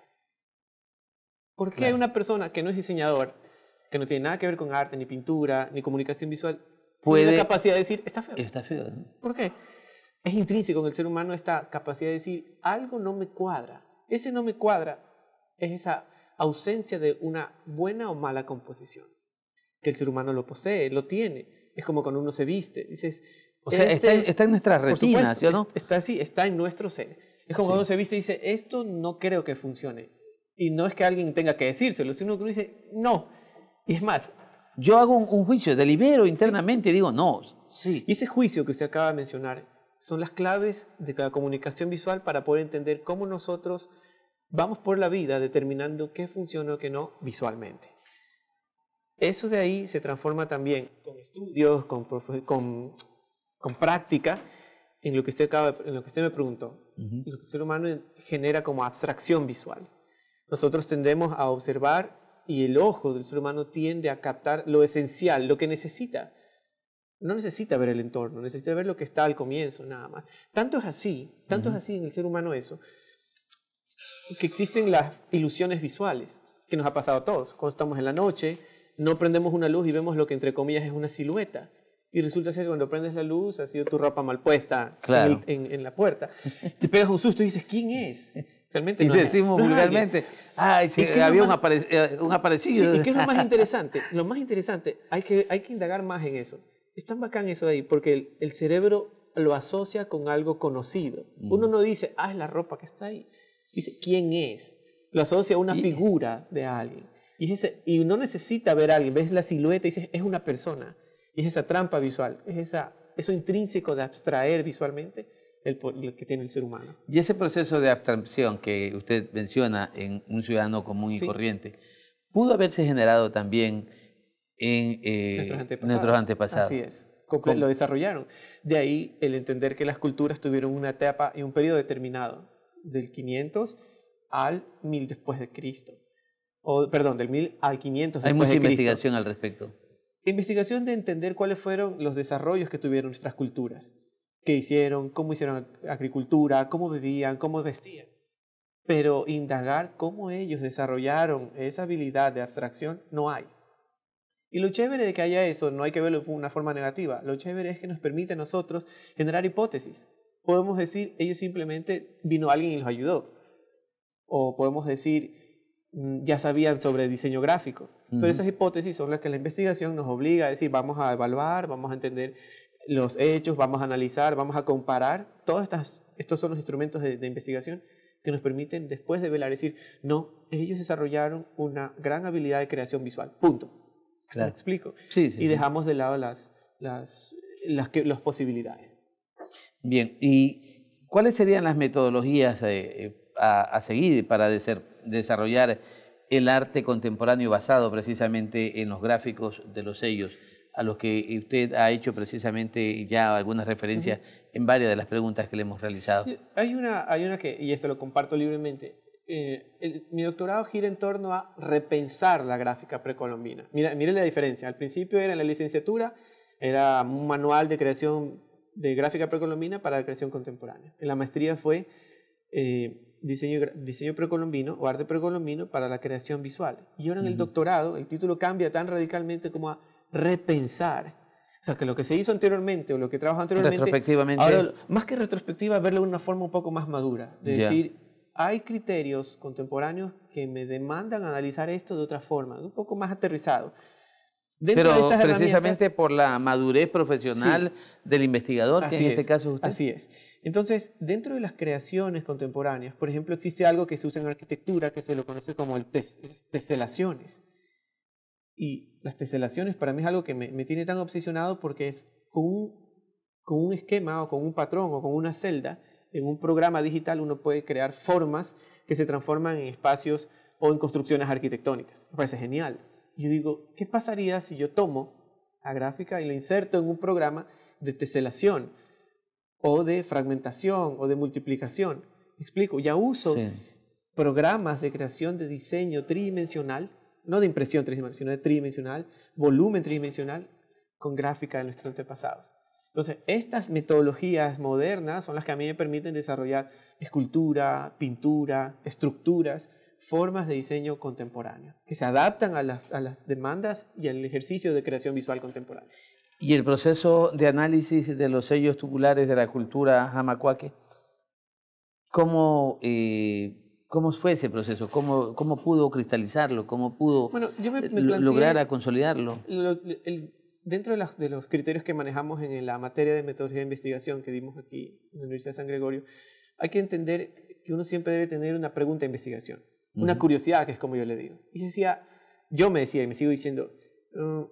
[SPEAKER 2] ¿Por qué
[SPEAKER 1] Claro.
[SPEAKER 2] una persona que no es diseñador, que no tiene nada que ver con arte, ni pintura, ni comunicación visual,
[SPEAKER 1] Puede-
[SPEAKER 2] tiene la capacidad de decir, está feo?
[SPEAKER 1] Está feo, ¿no?
[SPEAKER 2] ¿Por qué? Es intrínseco en el ser humano esta capacidad de decir, algo no me cuadra. Ese no me cuadra es esa ausencia de una buena o mala composición. Que el ser humano lo posee, lo tiene. Es como cuando uno se viste. Dices,
[SPEAKER 1] O sea,
[SPEAKER 2] este-
[SPEAKER 1] está, está en nuestras
[SPEAKER 2] por
[SPEAKER 1] retinas,
[SPEAKER 2] supuesto,
[SPEAKER 1] ¿sí o no?
[SPEAKER 2] es- Está así, está en nuestro ser. Es como
[SPEAKER 1] Sí.
[SPEAKER 2] cuando uno se viste y dice, esto no creo que funcione. Y no es que alguien tenga que decírselo, sino que uno dice, no. Y es más,
[SPEAKER 1] Yo hago un, un juicio, delibero internamente y digo, no, sí.
[SPEAKER 2] y ese juicio que usted acaba de mencionar son las claves de la comunicación visual para poder entender cómo nosotros vamos por la vida determinando qué funciona o qué no visualmente. Eso de ahí se transforma también con estudios, con, profe- con, con práctica, en lo que usted, acaba, en lo que usted me preguntó.
[SPEAKER 1] Ujú.
[SPEAKER 2] Lo que el ser humano genera como abstracción visual. Nosotros tendemos a observar y el ojo del ser humano tiende a captar lo esencial, lo que necesita. No necesita ver el entorno, necesita ver lo que está al comienzo, nada más. Tanto es así, tanto
[SPEAKER 1] Ujú.
[SPEAKER 2] es así en el ser humano eso, que existen las ilusiones visuales, que nos ha pasado a todos. Cuando estamos en la noche, no prendemos una luz y vemos lo que entre comillas es una silueta. Y resulta ser que cuando prendes la luz ha sido tu ropa mal puesta
[SPEAKER 1] Claro.
[SPEAKER 2] en, el- en- en la puerta. Te pegas un susto y dices, ¿quién es? Realmente
[SPEAKER 1] Y
[SPEAKER 2] no es-
[SPEAKER 1] decimos
[SPEAKER 2] no es alguien.
[SPEAKER 1] vulgarmente, ay, sí,
[SPEAKER 2] ¿Y qué es lo
[SPEAKER 1] había un,
[SPEAKER 2] más-
[SPEAKER 1] apare- eh, un
[SPEAKER 2] Sí,
[SPEAKER 1] aparecido.
[SPEAKER 2] ¿y qué es lo más interesante? Lo más interesante, hay que, hay que indagar más en eso. Es tan bacán eso de ahí, porque el, el cerebro lo asocia con algo conocido.
[SPEAKER 1] Mm.
[SPEAKER 2] Uno no dice, ah, es la ropa que está ahí. Dice, ¿quién es? Lo asocia a una
[SPEAKER 1] Y-
[SPEAKER 2] figura de alguien. Y, es ese- y no necesita ver a alguien, ves la silueta y dices, es una persona. Y es esa trampa visual, es esa, eso intrínseco de abstraer visualmente el, po- lo que tiene el ser humano.
[SPEAKER 1] Y ese proceso de abstracción que usted menciona en un ciudadano común y
[SPEAKER 2] Sí.
[SPEAKER 1] corriente, pudo haberse generado también en eh,
[SPEAKER 2] Nuestros antepasados.
[SPEAKER 1] nuestros antepasados.
[SPEAKER 2] Así es. Comple-
[SPEAKER 1] ¿Cómo?
[SPEAKER 2] Lo desarrollaron. De ahí el entender que las culturas tuvieron una etapa y un periodo determinado, del quinientos al mil después de Cristo. O, perdón, del mil al quinientos
[SPEAKER 1] Hay
[SPEAKER 2] después
[SPEAKER 1] mucha
[SPEAKER 2] de Cristo.
[SPEAKER 1] investigación al respecto.
[SPEAKER 2] Investigación de entender cuáles fueron los desarrollos que tuvieron nuestras culturas. Qué hicieron, cómo hicieron ag- agricultura, cómo vivían, cómo vestían. Pero indagar cómo ellos desarrollaron esa habilidad de abstracción no hay. Y lo chévere de que haya eso, no hay que verlo de una forma negativa. Lo chévere es que nos permite a nosotros generar hipótesis. Podemos decir, ellos simplemente vino alguien y los ayudó. O podemos decir, mm, ya sabían sobre diseño gráfico.
[SPEAKER 1] Ujú.
[SPEAKER 2] Pero esas hipótesis son las que la investigación nos obliga a decir, vamos a evaluar, vamos a entender los hechos, vamos a analizar, vamos a comparar. Todos estas, estos son los instrumentos de, de investigación que nos permiten, después de velar, decir, no, ellos desarrollaron una gran habilidad de creación visual. Punto.
[SPEAKER 1] Claro.
[SPEAKER 2] ¿Me explico?
[SPEAKER 1] Sí, sí,
[SPEAKER 2] y
[SPEAKER 1] sí.
[SPEAKER 2] dejamos de lado las, las, las, que, las posibilidades.
[SPEAKER 1] Bien, ¿y cuáles serían las metodologías eh, eh, a, a seguir para deser- desarrollar el arte contemporáneo basado precisamente en los gráficos de los sellos, a los que usted ha hecho precisamente ya algunas referencias en varias de las preguntas que le hemos realizado?
[SPEAKER 2] Hay una, hay una que, y esto lo comparto libremente, eh, el- mi doctorado gira en torno a repensar la gráfica precolombina. Mira, mire la diferencia. Al principio era en la licenciatura, era un manual de creación de gráfica precolombina para la creación contemporánea. En la maestría fue eh, diseño, gra- diseño precolombino o arte precolombino para la creación visual. Y ahora en el
[SPEAKER 1] Ujú.
[SPEAKER 2] doctorado el título cambia tan radicalmente como a repensar. O sea, que lo que se hizo anteriormente o lo que trabajó anteriormente,
[SPEAKER 1] Retrospectivamente.
[SPEAKER 2] ahora, más que retrospectiva, verlo de una forma un poco más madura. De
[SPEAKER 1] Ya.
[SPEAKER 2] decir, hay criterios contemporáneos que me demandan analizar esto de otra forma, un poco más aterrizado. Dentro de
[SPEAKER 1] Pero
[SPEAKER 2] estas
[SPEAKER 1] precisamente por la madurez profesional del investigador, que en
[SPEAKER 2] Así
[SPEAKER 1] este
[SPEAKER 2] es,
[SPEAKER 1] caso es usted.
[SPEAKER 2] Así es. Entonces, dentro de las creaciones contemporáneas, por ejemplo, existe algo que se usa en arquitectura que se lo conoce como el tes- teselaciones. Y las teselaciones para mí es algo que me, me tiene tan obsesionado porque es con un, con un esquema o con un patrón o con una celda, en un programa digital uno puede crear formas que se transforman en espacios o en construcciones arquitectónicas. Me parece genial. Yo digo, ¿qué pasaría si yo tomo la gráfica y lo inserto en un programa de teselación o de fragmentación o de multiplicación? Me explico, ya uso
[SPEAKER 1] Sí.
[SPEAKER 2] programas de creación de diseño tridimensional, no de impresión tridimensional, sino de tridimensional, volumen tridimensional, con gráfica de nuestros antepasados. Entonces, estas metodologías modernas son las que a mí me permiten desarrollar escultura, pintura, estructuras, formas de diseño contemporáneo, que se adaptan a, la, a las demandas y al ejercicio de creación visual contemporánea.
[SPEAKER 1] Y el proceso de análisis de los sellos tubulares de la cultura jamacuaque, ¿cómo, eh, cómo fue ese proceso? ¿Cómo, cómo pudo cristalizarlo? ¿Cómo pudo
[SPEAKER 2] bueno, yo me, me
[SPEAKER 1] planteé, lograr a consolidarlo?
[SPEAKER 2] Lo, el, dentro de, las, de los criterios que manejamos en la materia de metodología de investigación que dimos aquí en la Universidad de San Gregorio, hay que entender que uno siempre debe tener una pregunta de investigación, uh-huh. una curiosidad, que es como yo le digo. Y decía, yo me decía y me sigo diciendo, uh,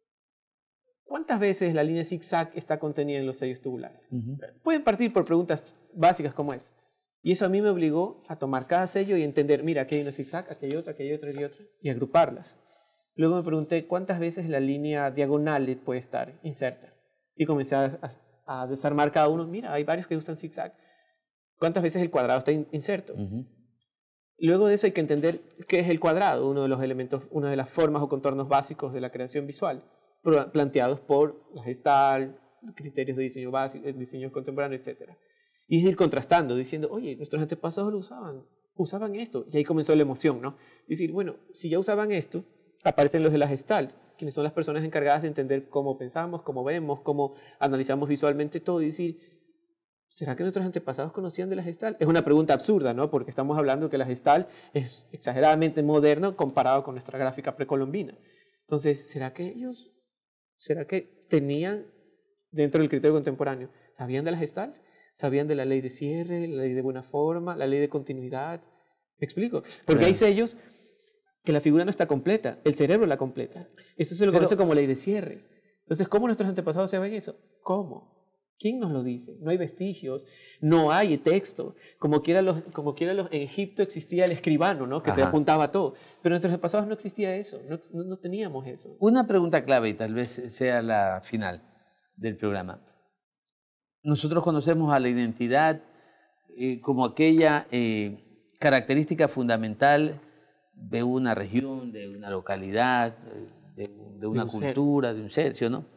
[SPEAKER 2] ¿cuántas veces la línea zigzag está contenida en los sellos tubulares? Uh-huh. Pueden partir por preguntas básicas como es. Y eso a mí me obligó a tomar cada sello y entender, mira, aquí hay una zigzag, aquí hay otra, aquí hay otra, aquí hay otra, y agruparlas. Luego me pregunté, ¿cuántas veces la línea diagonal puede estar inserta? Y comencé a, a, a desarmar cada uno. Mira, hay varios que usan zigzag. ¿Cuántas veces el cuadrado está in, inserto? Uh-huh. Luego de eso hay que entender qué es el cuadrado, uno de los elementos, una de las formas o contornos básicos de la creación visual, planteados por la Gestalt, criterios de diseño básico, diseño contemporáneo, etcétera. Y es ir contrastando, diciendo, oye, nuestros antepasados lo usaban, usaban esto. Y ahí comenzó la emoción, ¿no? Decir, bueno, si ya usaban esto, aparecen los de la Gestalt, quienes son las personas encargadas de entender cómo pensamos, cómo vemos, cómo analizamos visualmente todo. Y decir, ¿será que nuestros antepasados conocían de la Gestalt? Es una pregunta absurda, ¿no? Porque estamos hablando que la Gestalt es exageradamente moderno comparado con nuestra gráfica precolombina. Entonces, ¿será que ellos, será que tenían, dentro del criterio contemporáneo, sabían de la Gestalt? ¿Sabían de la ley de cierre, la ley de buena forma, la ley de continuidad? ¿Me explico? Porque claro. hay sellos que la figura no está completa, el cerebro la completa. Eso se lo Pero, conoce como ley de cierre. Entonces, ¿cómo nuestros antepasados saben eso? ¿Cómo? ¿Quién nos lo dice? No hay vestigios, no hay texto. Como quiera, los, como quiera los, en Egipto existía el escribano, ¿no? Que Ajá. te apuntaba todo. Pero en nuestros antepasados no existía eso, no, no, no teníamos eso.
[SPEAKER 1] Una pregunta clave, y tal vez sea la final del programa. Nosotros conocemos a la identidad eh, como aquella eh, característica fundamental de una región, de una localidad, de, de una de un cultura, ser. de un ser, ¿sí o no?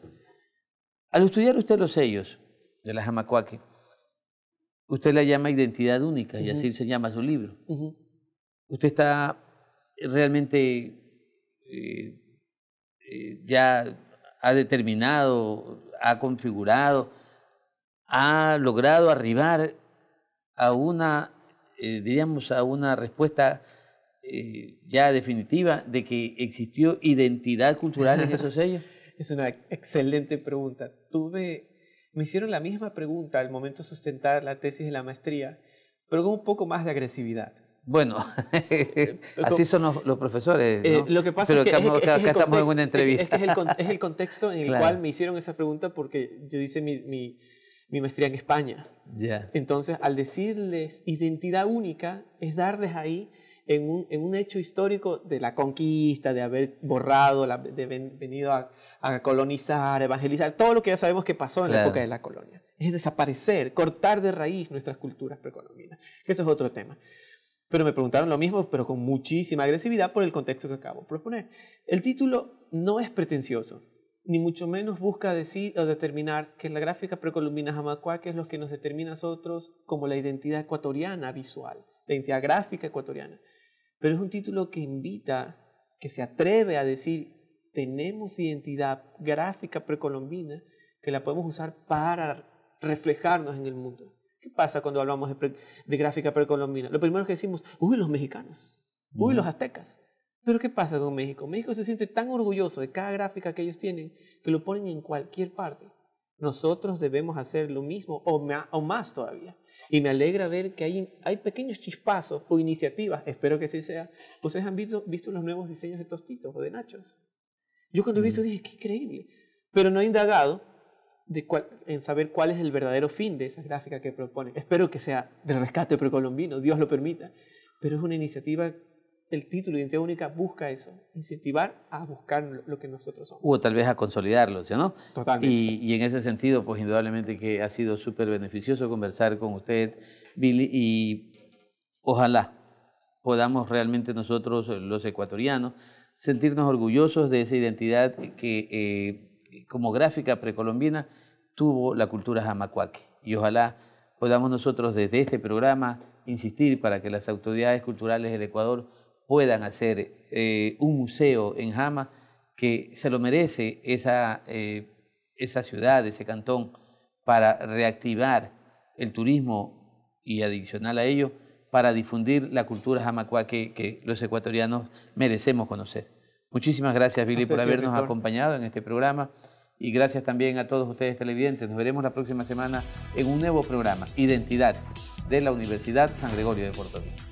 [SPEAKER 1] Al estudiar usted los sellos de la jamacuaque, usted la llama identidad única, uh-huh. y así se llama su libro. Uh-huh. Usted está realmente eh, eh, ya ha determinado, ha configurado, ha logrado arribar a una, eh, diríamos, a una respuesta eh, ya definitiva de que existió identidad cultural en esos sellos.
[SPEAKER 2] Es una excelente pregunta. Tuve, me hicieron la misma pregunta al momento de sustentar la tesis de la maestría, pero con un poco más de agresividad.
[SPEAKER 1] Bueno, así son los, los profesores, ¿no?
[SPEAKER 2] Eh, lo que pasa
[SPEAKER 1] pero
[SPEAKER 2] es que,
[SPEAKER 1] acá,
[SPEAKER 2] es,
[SPEAKER 1] acá
[SPEAKER 2] es
[SPEAKER 1] estamos
[SPEAKER 2] contexto,
[SPEAKER 1] en una entrevista.
[SPEAKER 2] Es, es, es, el, es el contexto en el claro. cual me hicieron esa pregunta porque yo hice mi, mi, mi maestría en España.
[SPEAKER 1] Yeah.
[SPEAKER 2] Entonces, al decirles identidad única, es darles ahí en un, en un hecho histórico de la conquista, de haber borrado, la, de ven, venido a, a colonizar, evangelizar, todo lo que ya sabemos que pasó en claro. la época de la colonia. Es desaparecer, cortar de raíz nuestras culturas precolombinas, que eso es otro tema. Pero me preguntaron lo mismo, pero con muchísima agresividad por el contexto que acabo de proponer. El título no es pretencioso, ni mucho menos busca decir o determinar que la gráfica precolombina jamacuaque es lo que nos determina a nosotros como la identidad ecuatoriana visual, la identidad gráfica ecuatoriana. Pero es un título que invita, que se atreve a decir, tenemos identidad gráfica precolombina que la podemos usar para reflejarnos en el mundo. ¿Qué pasa cuando hablamos de, pre, de gráfica precolombina? Lo primero que decimos, uy, los mexicanos, uy, mm. los aztecas. Pero ¿qué pasa con México? México se siente tan orgulloso de cada gráfica que ellos tienen que lo ponen en cualquier parte. Nosotros debemos hacer lo mismo o, ma, o más todavía. Y me alegra ver que hay, hay pequeños chispazos o iniciativas, espero que así sea. Ustedes han visto, visto los nuevos diseños de Tostitos o de Nachos. Yo cuando mm. he visto dije, qué increíble. Pero no he indagado de cuál, en saber cuál es el verdadero fin de esa gráfica que proponen. Espero que sea del rescate precolombino, Dios lo permita. Pero es una iniciativa, el título Identidad Única busca eso, incentivar a buscar lo que nosotros somos.
[SPEAKER 1] O tal vez a consolidarlo, ¿sí, no?
[SPEAKER 2] Totalmente.
[SPEAKER 1] Y, y en ese sentido, pues indudablemente que ha sido súper beneficioso conversar con usted, Billy, y ojalá podamos realmente nosotros, los ecuatorianos, sentirnos orgullosos de esa identidad que eh, como gráfica precolombina tuvo la cultura jamacuaque. Y ojalá podamos nosotros desde este programa insistir para que las autoridades culturales del Ecuador puedan hacer eh, un museo en Jama, que se lo merece esa, eh, esa ciudad, ese cantón, para reactivar el turismo y adicional a ello, para difundir la cultura jamacuaque que los ecuatorianos merecemos conocer. Muchísimas gracias, Billy, por habernos acompañado en este programa, y gracias también a todos ustedes televidentes. Nos veremos la próxima semana en un nuevo programa, Identidad, de la Universidad San Gregorio de Puerto Rico.